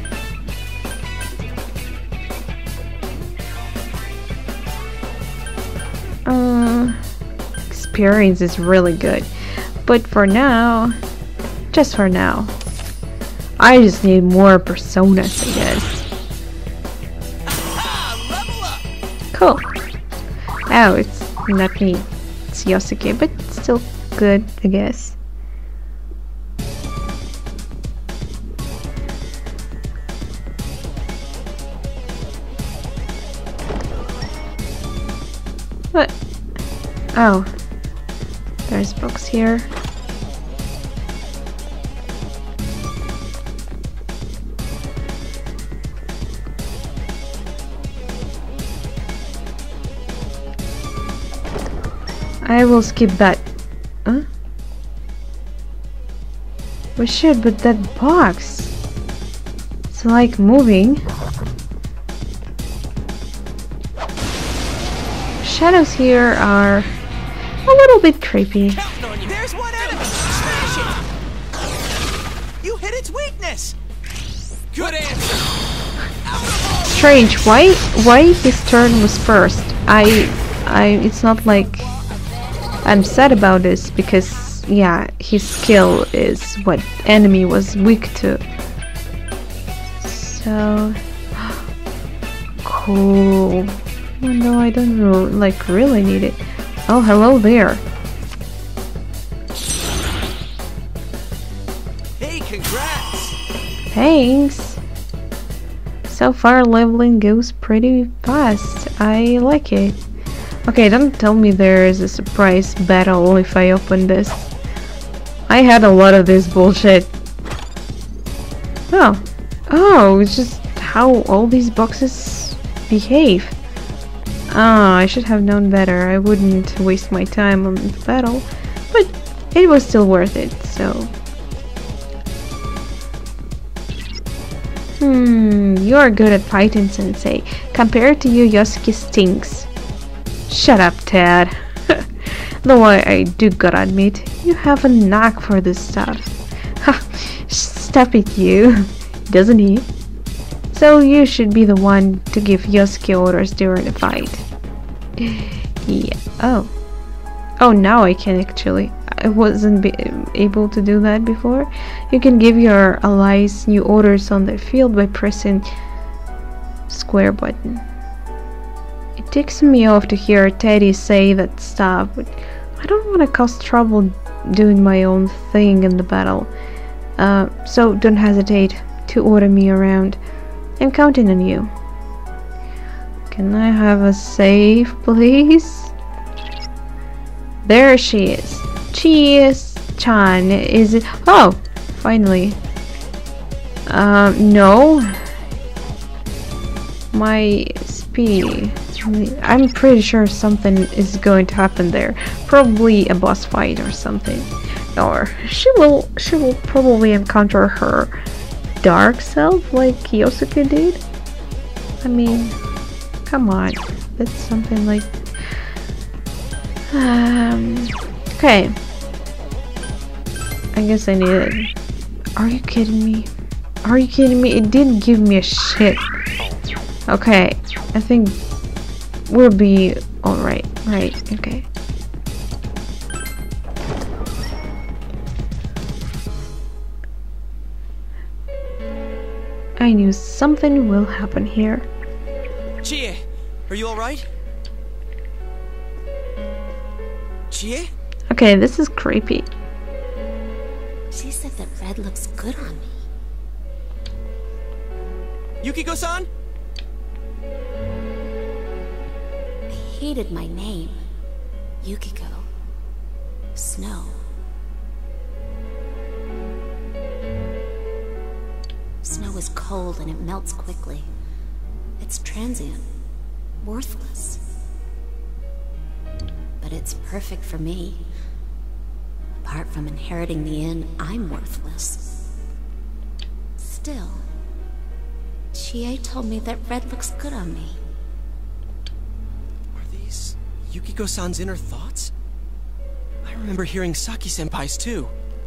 Experience is really good. But for now, just for now, I just need more personas, I guess. Cool. Oh, it's not me. It's Yosuke, but still good, I guess. What? Oh. There's books here. I will skip that. Huh? We should, but that box. It's like moving. Shadows here are a little bit creepy. There's one enemy! Smash it! You hit its weakness! Good answer! Strange, why his turn was first? It's not like I'm sad about this, because yeah, his skill is what enemy was weak to. So cool. Oh no, I don't like really need it. Oh, hello there. Hey, congrats! Thanks. So far leveling goes pretty fast. I like it. Okay, don't tell me there's a surprise battle if I open this. I had a lot of this bullshit. Oh. Oh, it's just how all these boxes behave. Ah, I should have known better. I wouldn't waste my time on the battle, but it was still worth it, so You're good at fighting, Sensei. Compared to you, Yosuke stinks. Shut up, Ted. Though I do gotta admit, you have a knack for this stuff. Ha! Stop it, you. Doesn't he? So you should be the one to give Yosuke orders during the fight. Yeah. Oh, now I can actually. I wasn't able to do that before. You can give your allies new orders on the field by pressing square button. It ticks me off to hear Teddy say that stuff, but I don't want to cause trouble doing my own thing in the battle. So don't hesitate to order me around. I'm counting on you. Can I have a save, please? There she is. Chie-chan, is it? Oh, finally. No. My speed. I'm pretty sure something is going to happen there. Probably a boss fight or something. Or she will probably encounter her dark self like Yosuke did. I mean, come on. That's something like... okay. I guess I need it. Are you kidding me? Are you kidding me? It didn't give me a shit. Okay. I think we'll be alright. Right, okay. I knew something will happen here. Chie, are you alright? Chie? Okay, this is creepy. She said that red looks good on me. Yukiko-san? I hated my name. Yukiko. Snow. Snow is cold and it melts quickly. It's transient. Worthless. But it's perfect for me. Apart from inheriting the inn, I'm worthless. Still, Chie told me that red looks good on me. Are these Yukiko-san's inner thoughts? I remember hearing Saki-senpai's too.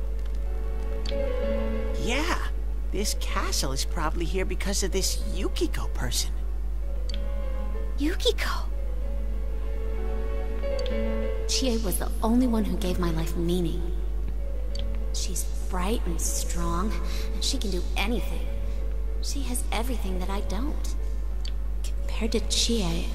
Yeah, this castle is probably here because of this Yukiko person. Yukiko! Chie was the only one who gave my life meaning. She's bright and strong, and she can do anything. She has everything that I don't. Compared to Chie,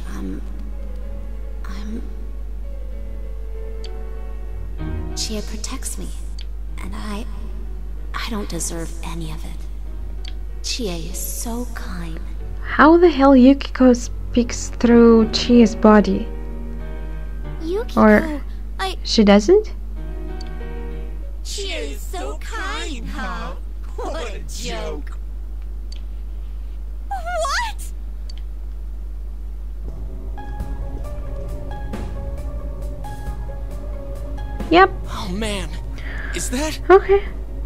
Chie protects me, and I don't deserve any of it. Chie is so kind. How the hell Yukiko speaks through Chie's body? Yukiko, Or she doesn't? Chie is so kind, huh? What a joke. What? Yep. Oh man, is that? Okay.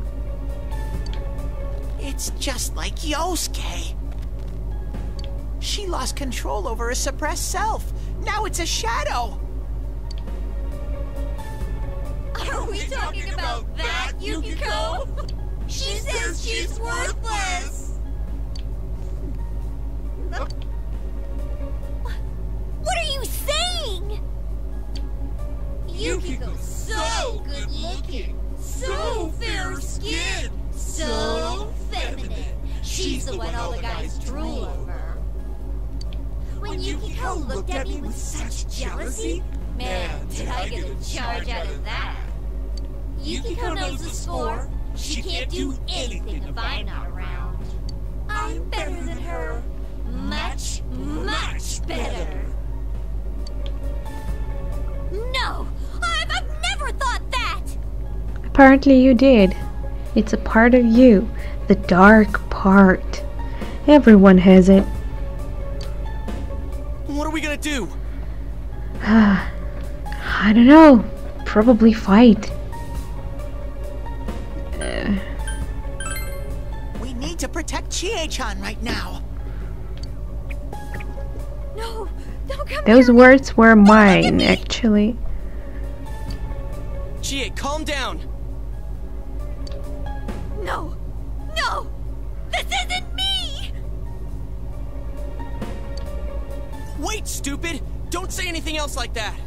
It's just like Yosuke. She lost control over her suppressed self. Now it's a shadow. Are we talking about that, Yukiko? She says she's worthless. What are you saying? Yukiko's so good looking, so fair skinned, so feminine. She's the one all the guys drool over. When Yukiko looked at me with such jealousy, man, did I get a charge out of that. Yukiko knows the score. She can't do anything if I'm not around. I'm better than her. Much, much better. No! I've never thought that! Apparently you did. It's a part of you. The dark part. Everyone has it. What are we gonna do? I don't know. Probably fight. We need to protect Chie Chie-chan right now. No, don't come Those near words were mine, actually. Chie, calm down. No! No! This isn't me! Wait, stupid! Don't say anything else like that!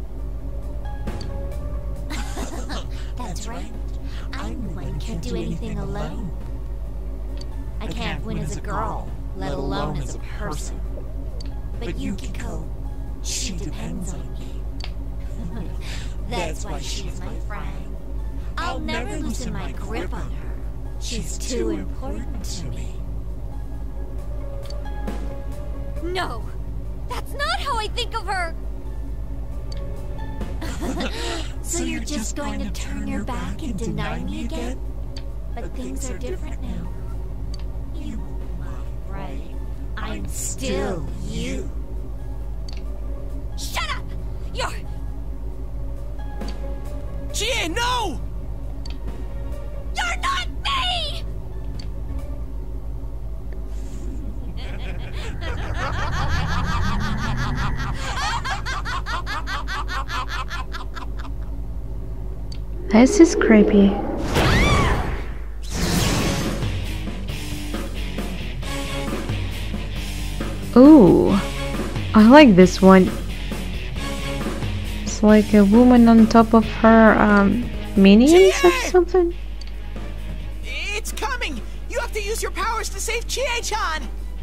That's right. I'm the one who can't do anything alone. I can't win as a girl, let alone as a person. But Yukiko, she depends on me. That's why she's my friend. I'll never loosen my grip on her. She's too important to me. No! That's not how I think of her! So you're just going to turn your back and deny me again? But things are different now. You are right. I'm still you. Shut up! You're... Chie, no! You're not me! This is creepy. Ooh, I like this one. It's like a woman on top of her minions or something. It's coming! You have to use your powers to save Chie-chan!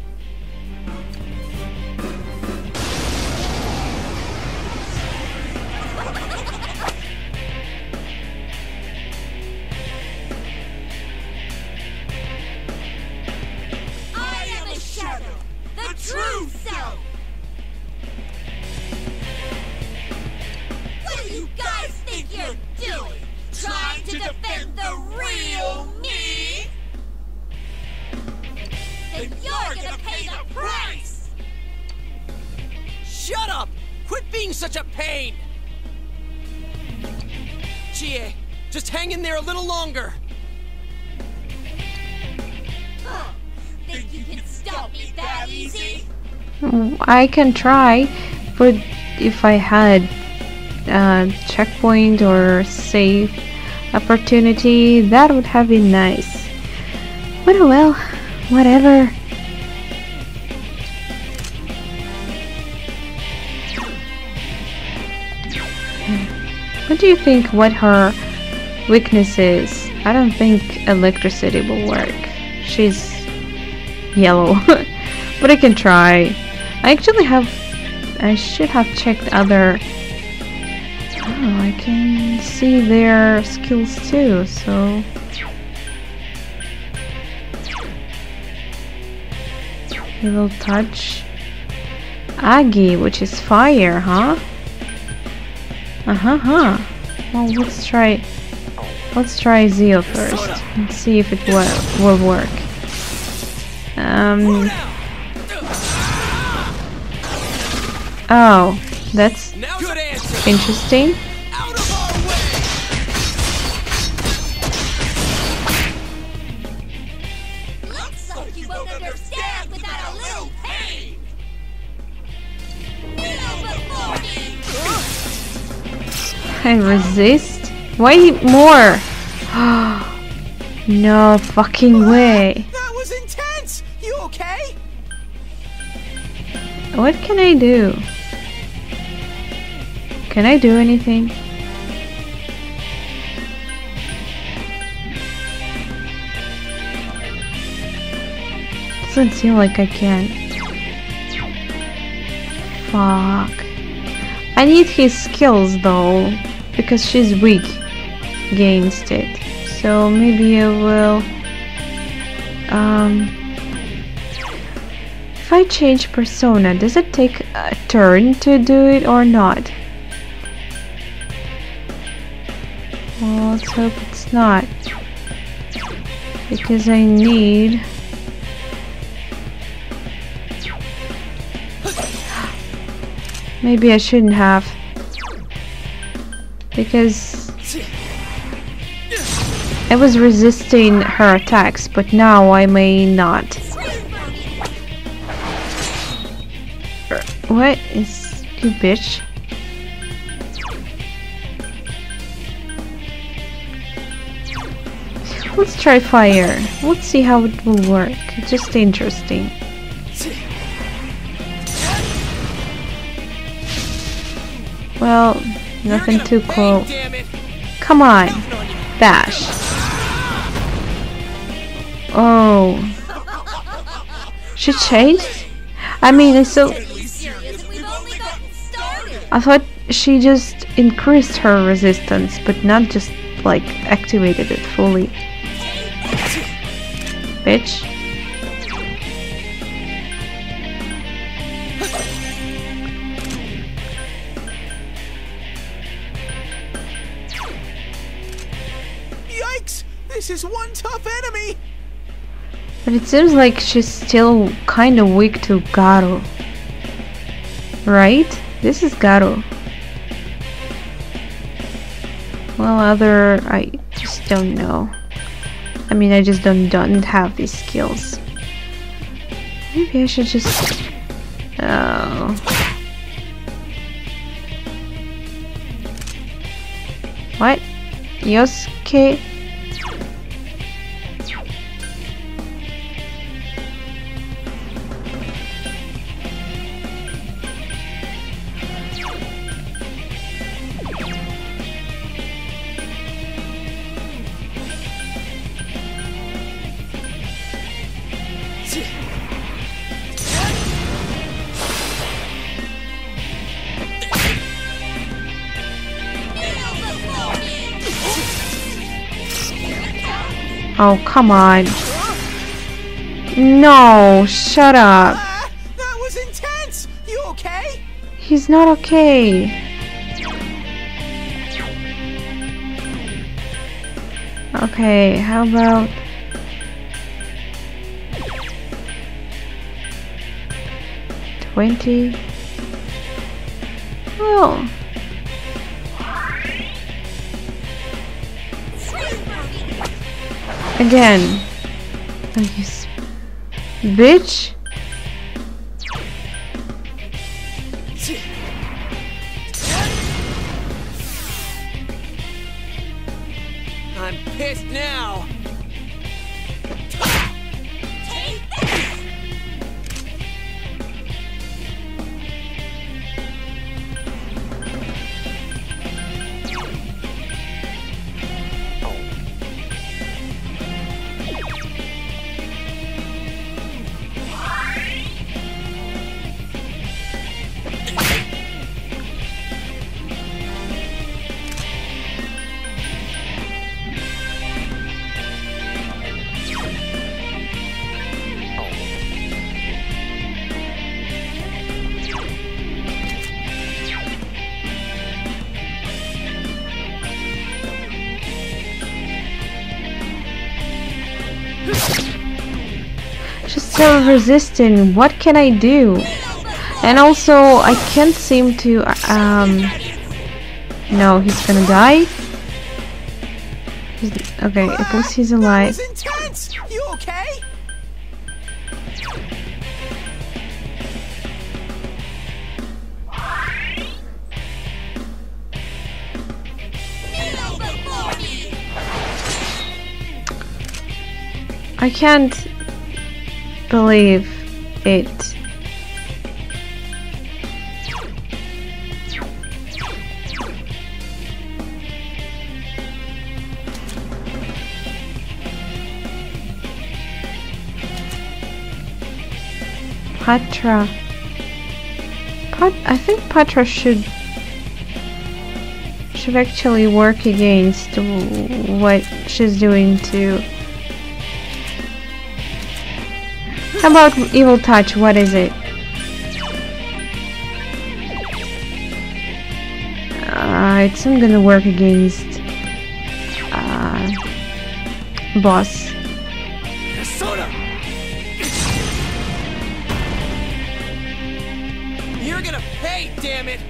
I am a shadow, the true self! What do you guys think you're doing? Trying to defend the real me? Then you're gonna pay the price! Shut up! Quit being such a pain! Chie, just hang in there a little longer! Huh. Think you can stop me that easy? I can try, but if I had a checkpoint or save opportunity, that would have been nice. But oh well, whatever. What do you think what her weakness is? I don't think electricity will work. She's yellow. But I can try. I should have checked other... Oh, I can see their skills too, so... We will touch Agi, which is fire, huh? Well, let's try Zio first and see if it will work. Oh, that's interesting. Looks like you won't understand without a little pain! Kneel before me! I resist? Why more? No fucking way. That was intense! You okay? What can I do? Can I do anything? Doesn't seem like I can. Fuck. I need his skills though, because she's weak against it. So maybe I will... If I change persona, does it take a turn to do it or not? Well, let's hope it's not. Because I need... Maybe I shouldn't have. Because I was resisting her attacks, but now I may not. What is you bitch? Let's try fire. Let's see how it will work. It's just interesting. Well, nothing too cool. Come on, bash. Oh, she changed? I mean, it's so. I thought she just increased her resistance, but not just like activated it fully. Bitch. Yikes! This is one tough enemy! But it seems like she's still kind of weak to Garo. Right? This is Garo. Well, I just don't know. I mean, I just don't have these skills. Maybe I should just... Oh. What? Yosuke? Oh, come on. No, shut up. That was intense! You okay? He's not okay. Okay, how about... $20? Oh. Again. Oh, you bitch. I'm pissed now. Just so resistant. What can I do? And also, I can't seem to. No, he's gonna die. Okay, at least he's alive. That was intense! You okay? I can't believe it. Patra. I think Patra should actually work against what she's doing to. How about Evil Touch? What is it? It's not gonna work against boss. You're gonna pay, damn it!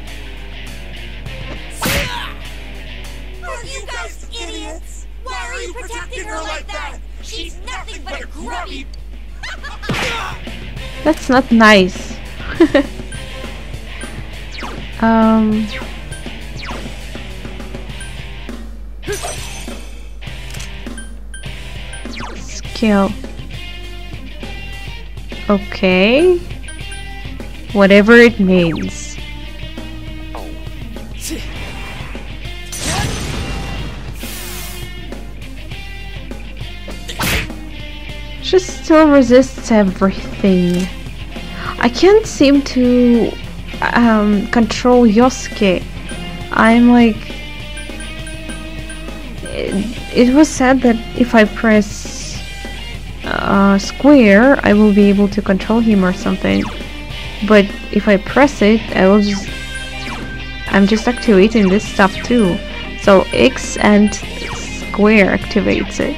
Are you guys idiots? Why are you protecting her like that? She's nothing but a grubby. That's not nice. Skill. Okay. Whatever it means. She still resists everything. I can't seem to control Yosuke. I'm like... It was said that if I press square, I will be able to control him or something. But if I press it, I'm just activating this stuff too. So X and square activates it.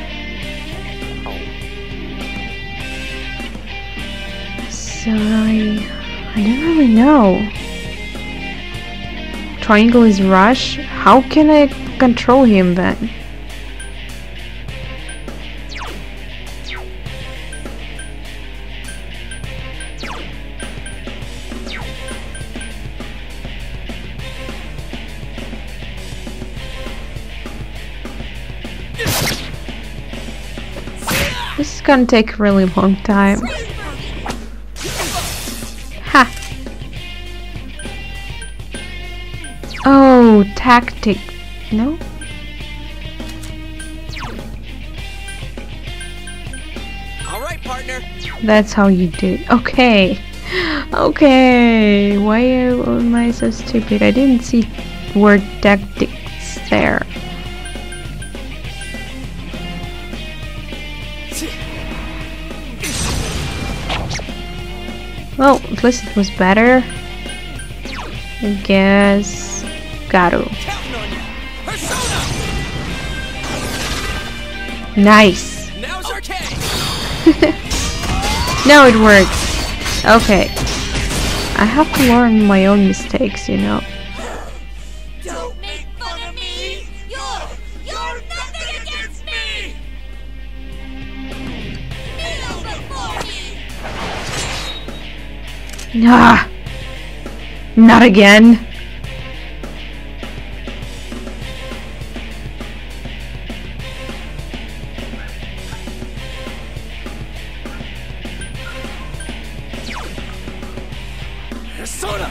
So I don't really know. Triangle is rush. How can I control him then? This is gonna take a really long time. Ha! Oh, tactic. No? Alright, partner. That's how you do it. Okay. Okay. Why am I so stupid? I didn't see word tactics there. Well, at least it was better. I guess... Garu. Nice! Now it works! Okay. I have to learn my own mistakes, you know. Don't make fun of me! You're nothing against me! Kneel before me! Ah! Not again! Persona!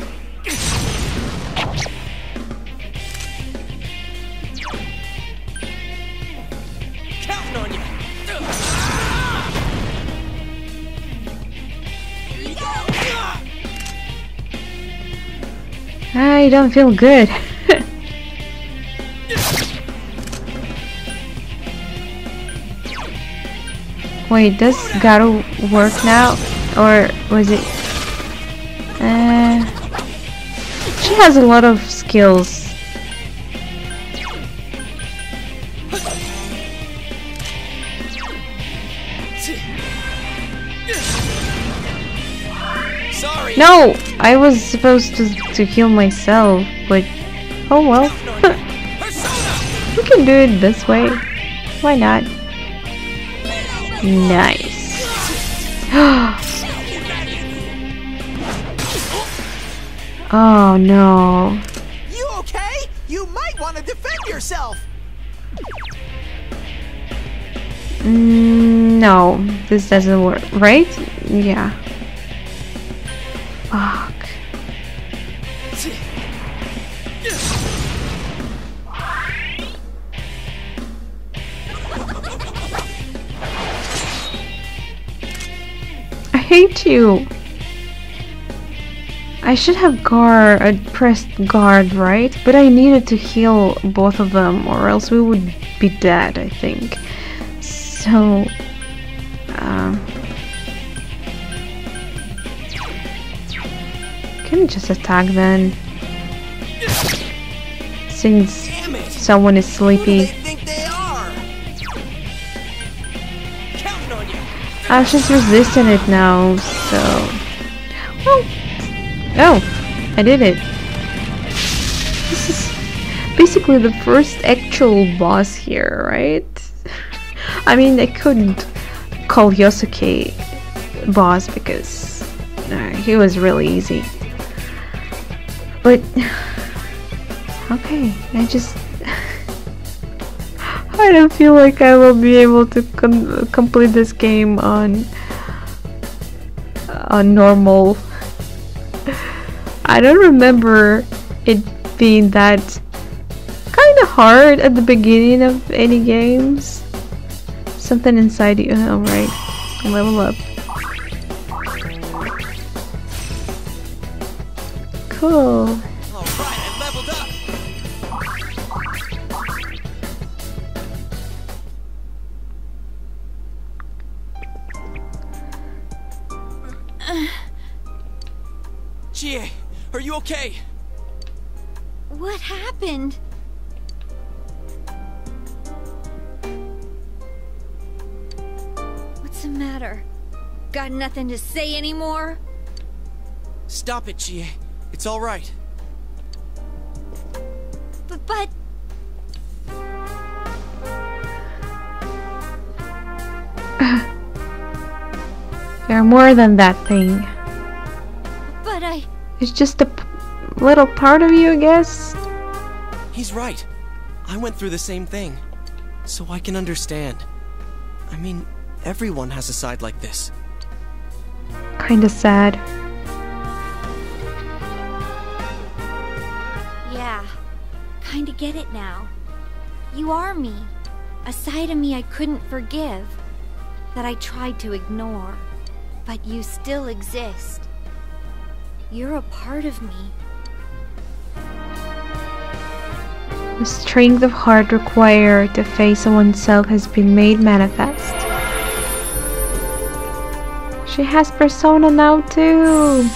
Counting on you. I don't feel good. Wait, does Garu work now? Or was it... she has a lot of skills. Sorry. No! I was supposed to heal myself, but... Oh well. We can do it this way. Why not? Nice. Oh no. You okay? You might want to defend yourself. No, this doesn't work, right? Yeah. Fuck. I hate you. I should have pressed guard, right? But I needed to heal both of them, or else we would be dead, I think. So, can I just attack then? Since someone is sleepy. I was just resisting it now, so... Oh, I did it. This is basically the first actual boss here, right? I mean, I couldn't call Yosuke boss because he was really easy. But okay, I don't feel like I will be able to complete this game on normal. I don't remember it being that kind of hard at the beginning of any games. Something inside you. Alright, level up. Cool. Alright, I leveled up. Chie, are you okay? What happened? What's the matter? Got nothing to say anymore? Stop it, Chie. It's all right. But... You're more than that thing. But It's just a little part of you, I guess? He's right. I went through the same thing. So I can understand. I mean, everyone has a side like this. Kinda sad. yeah, kinda get it now. You are me. A side of me I couldn't forgive. That I tried to ignore. But you still exist. You're a part of me. The strength of heart required to face oneself has been made manifest. She has persona now too.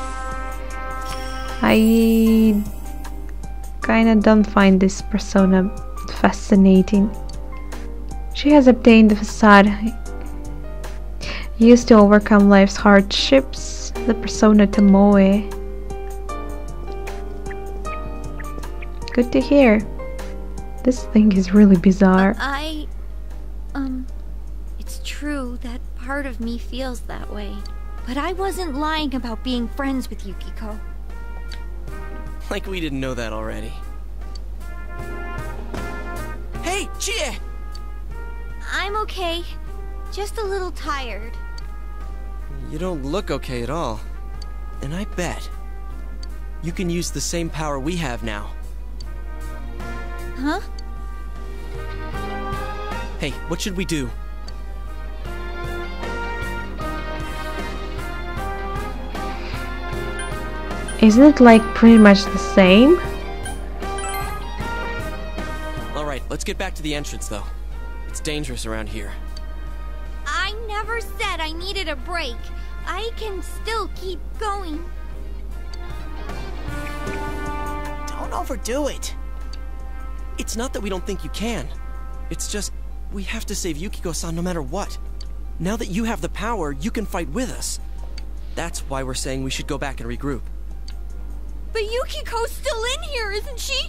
I kinda don't find this persona fascinating. She has obtained the facade used to overcome life's hardships, the persona Tomoe. Good to hear. This thing is really bizarre. It's true that part of me feels that way. But I wasn't lying about being friends with Yukiko. Like we didn't know that already. Hey, Chie! I'm okay. Just a little tired. You don't look okay at all. And I bet you can use the same power we have now. Huh? Hey, what should we do? Isn't it like pretty much the same? Alright, let's get back to the entrance though. It's dangerous around here. I never said I needed a break. I can still keep going. Don't overdo it. It's not that we don't think you can. It's just, we have to save Yukiko-san no matter what. Now that you have the power, you can fight with us. That's why we're saying we should go back and regroup. But Yukiko's still in here, isn't she?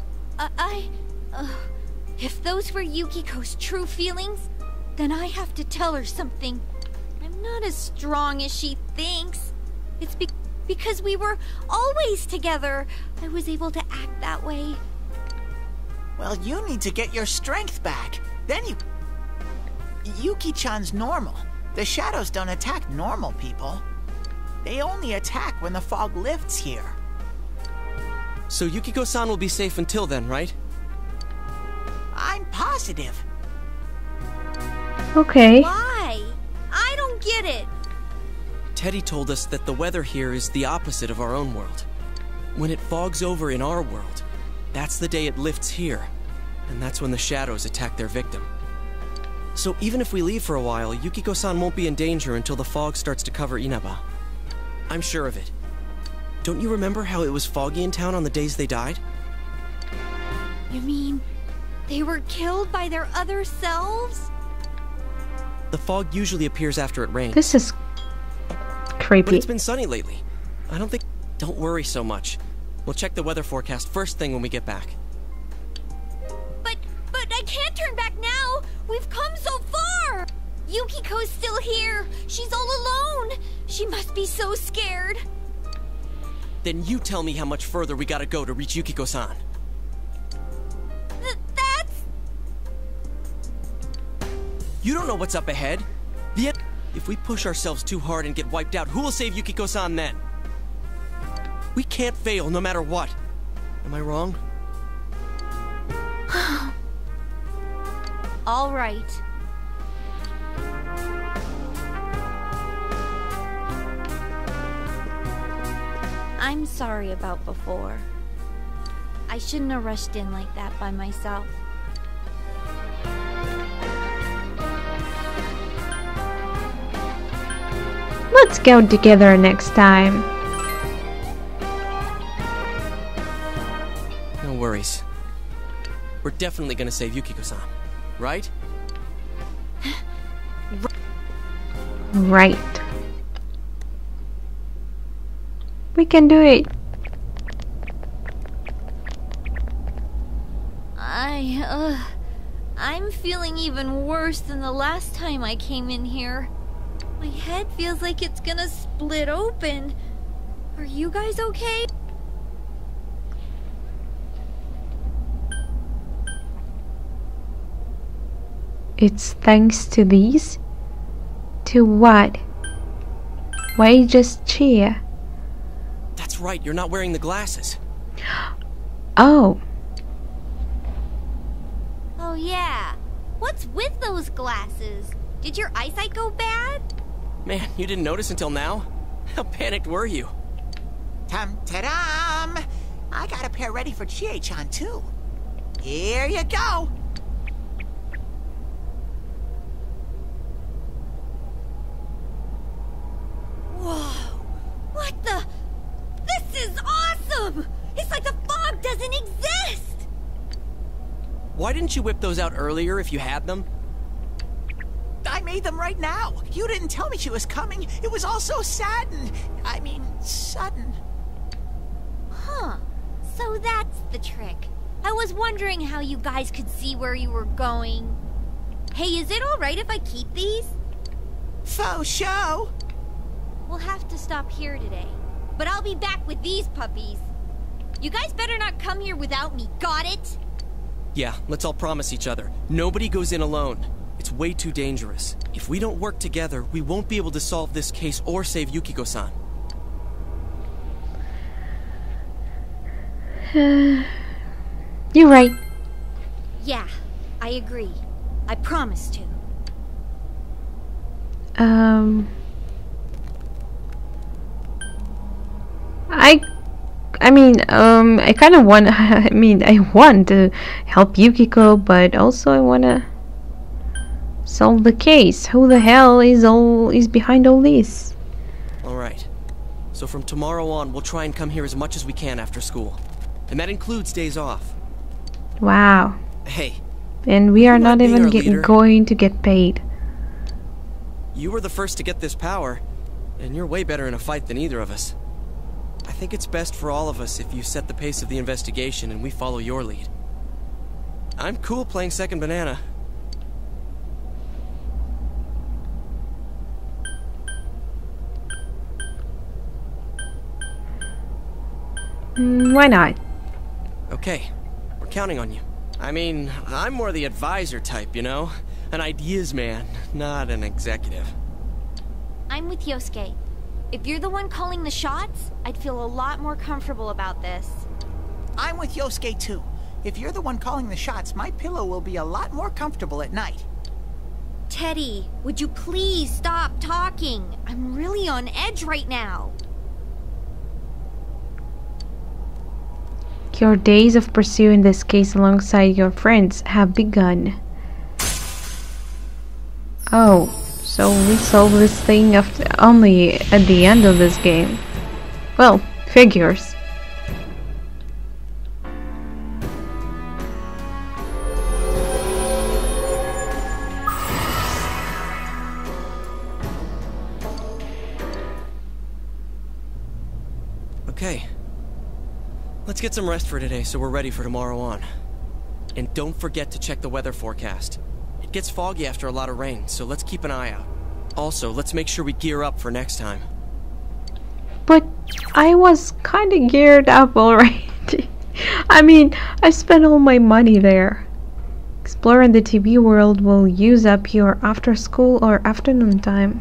If those were Yukiko's true feelings, then I have to tell her something. I'm not as strong as she thinks. It's because we were always together. I was able to act that way. Well, you need to get your strength back. Then you... Yuki-chan's normal. The shadows don't attack normal people. They only attack when the fog lifts here. So Yukiko-san will be safe until then, right? I'm positive. Okay. Why? I don't get it. Teddy told us that the weather here is the opposite of our own world. When it fogs over in our world, that's the day it lifts here, and that's when the shadows attack their victim. So even if we leave for a while, Yukiko-san won't be in danger until the fog starts to cover Inaba. I'm sure of it. Don't you remember how it was foggy in town on the days they died? You mean they were killed by their other selves? The fog usually appears after it rains. This is creepy. But it's been sunny lately. I don't think... Don't worry so much. We'll check the weather forecast first thing when we get back. But I can't turn back now! We've come so far! Yukiko's still here! She's all alone! She must be so scared! Then you tell me how much further we gotta go to reach Yukiko-san. That's... You don't know what's up ahead. If we push ourselves too hard and get wiped out, who will save Yukiko-san then? We can't fail no matter what. Am I wrong? All right. I'm sorry about before. I shouldn't have rushed in like that by myself. Let's go together next time. No worries. We're definitely gonna save Yukiko-san, right? Right. We can do it. I'm feeling even worse than the last time I came in here. My head feels like it's gonna split open. Are you guys okay? It's thanks to these? To what? Why just cheer? That's right, you're not wearing the glasses. Oh. Oh yeah. What's with those glasses? Did your eyesight go bad? Man, you didn't notice until now? How panicked were you? Ta-dam! I got a pair ready for Chie-chan too. Here you go. Whoa! What the? This is awesome! It's like the fog doesn't exist! Why didn't you whip those out earlier if you had them? I made them right now. You didn't tell me she was coming. It was all so sudden. Huh. So that's the trick. I was wondering how you guys could see where you were going. Hey, is it alright if I keep these? Faux show! We'll have to stop here today. But I'll be back with these puppies. You guys better not come here without me, got it? Yeah, let's all promise each other. Nobody goes in alone. It's way too dangerous. If we don't work together, we won't be able to solve this case or save Yukiko-san. You're right. Yeah, I agree. I promise to. I kind of want, I want to help Yukiko, but also I want to solve the case. Who the hell is behind all this? Alright. So from tomorrow on, we'll try and come here as much as we can after school. And that includes days off. Wow. Hey. And we are not even going to get paid. You were the first to get this power, and you're way better in a fight than either of us. I think it's best for all of us if you set the pace of the investigation and we follow your lead. I'm cool playing second banana. Why not? Okay, we're counting on you. I mean, I'm more the advisor type, you know? An ideas man, not an executive. I'm with Yosuke. If you're the one calling the shots, I'd feel a lot more comfortable about this. I'm with Yosuke too. If you're the one calling the shots, my pillow will be a lot more comfortable at night. Teddy, would you please stop talking? I'm really on edge right now. Your days of pursuing this case alongside your friends have begun. Oh, so we solve this thing only at the end of this game. Well, figures. Okay. Let's get some rest for today so we're ready for tomorrow on. And don't forget to check the weather forecast. It gets foggy after a lot of rain, so let's keep an eye out. Also, let's make sure we gear up for next time. But I was kinda geared up already. I mean, I spent all my money there. Exploring the TV world will use up your after school or afternoon time.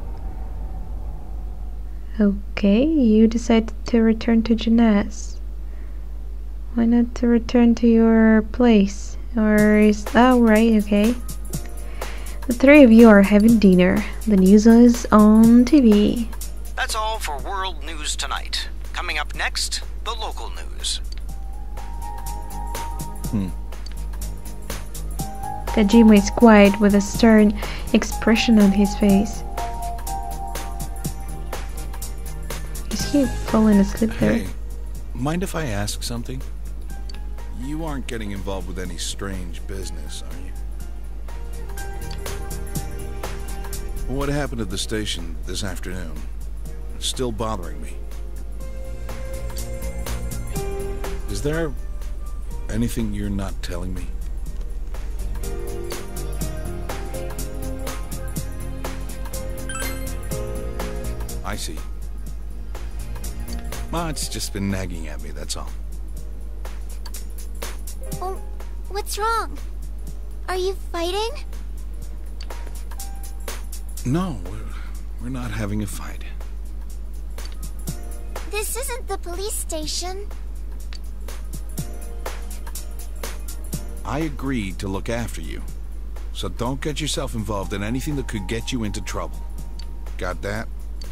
Okay, you decided to return to Jeunesse. Why not to return to your place? Or is... oh, right, okay. The three of you are having dinner. The news is on TV. That's all for World News Tonight. Coming up next, the local news. Kojima is quiet with a stern expression on his face. Is he falling asleep there? Hey, mind if I ask something? You aren't getting involved with any strange business, are you? What happened at the station this afternoon? It's still bothering me. Is there anything you're not telling me? I see. Well, it's just been nagging at me, that's all. Oh, what's wrong? Are you fighting? No, we're not having a fight. This isn't the police station. I agreed to look after you, so don't get yourself involved in anything that could get you into trouble. Got that?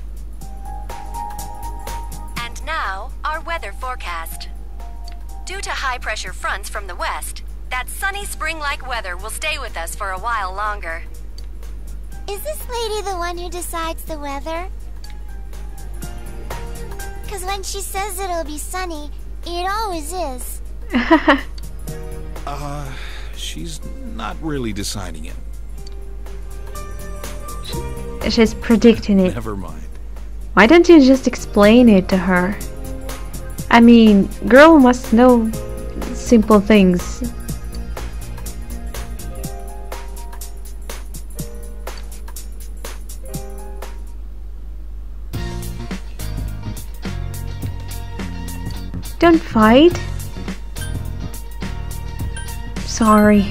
And now, our weather forecast. Due to high-pressure fronts from the west, that sunny spring-like weather will stay with us for a while longer. Is this lady the one who decides the weather? Because when she says it'll be sunny, it always is. She's not really deciding it. She's predicting it. Never mind. Why don't you just explain it to her? I mean, girl must know simple things. Don't fight. Sorry.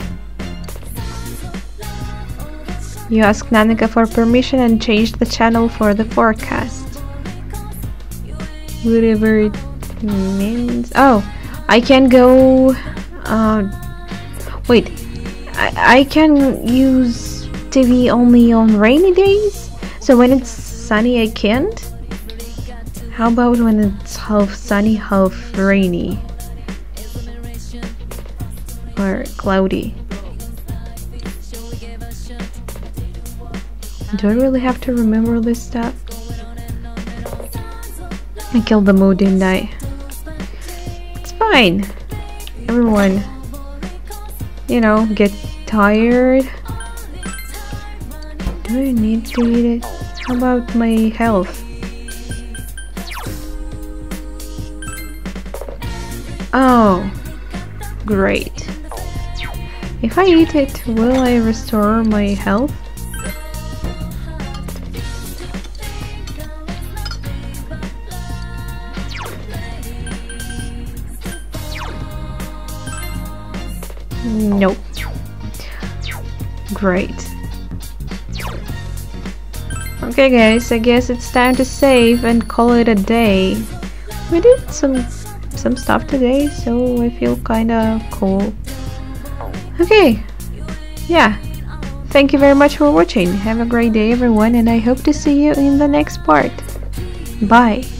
You asked Nanika for permission and changed the channel for the forecast. Whatever it means. Oh, I can go... wait. I can use TV only on rainy days? So when it's sunny I can't? How about when it's half sunny, half rainy? Or cloudy? Do I really have to remember this stuff? I killed the mood, didn't I? It's fine. Everyone, you know, get tired. Do I need to eat it? How about my health? Oh, great. If I eat it, will I restore my health? Nope. Great. Okay guys, I guess it's time to save and call it a day. We did some stuff today, so I feel kinda cool. Okay, yeah. Thank you very much for watching. Have a great day everyone, and I hope to see you in the next part. Bye.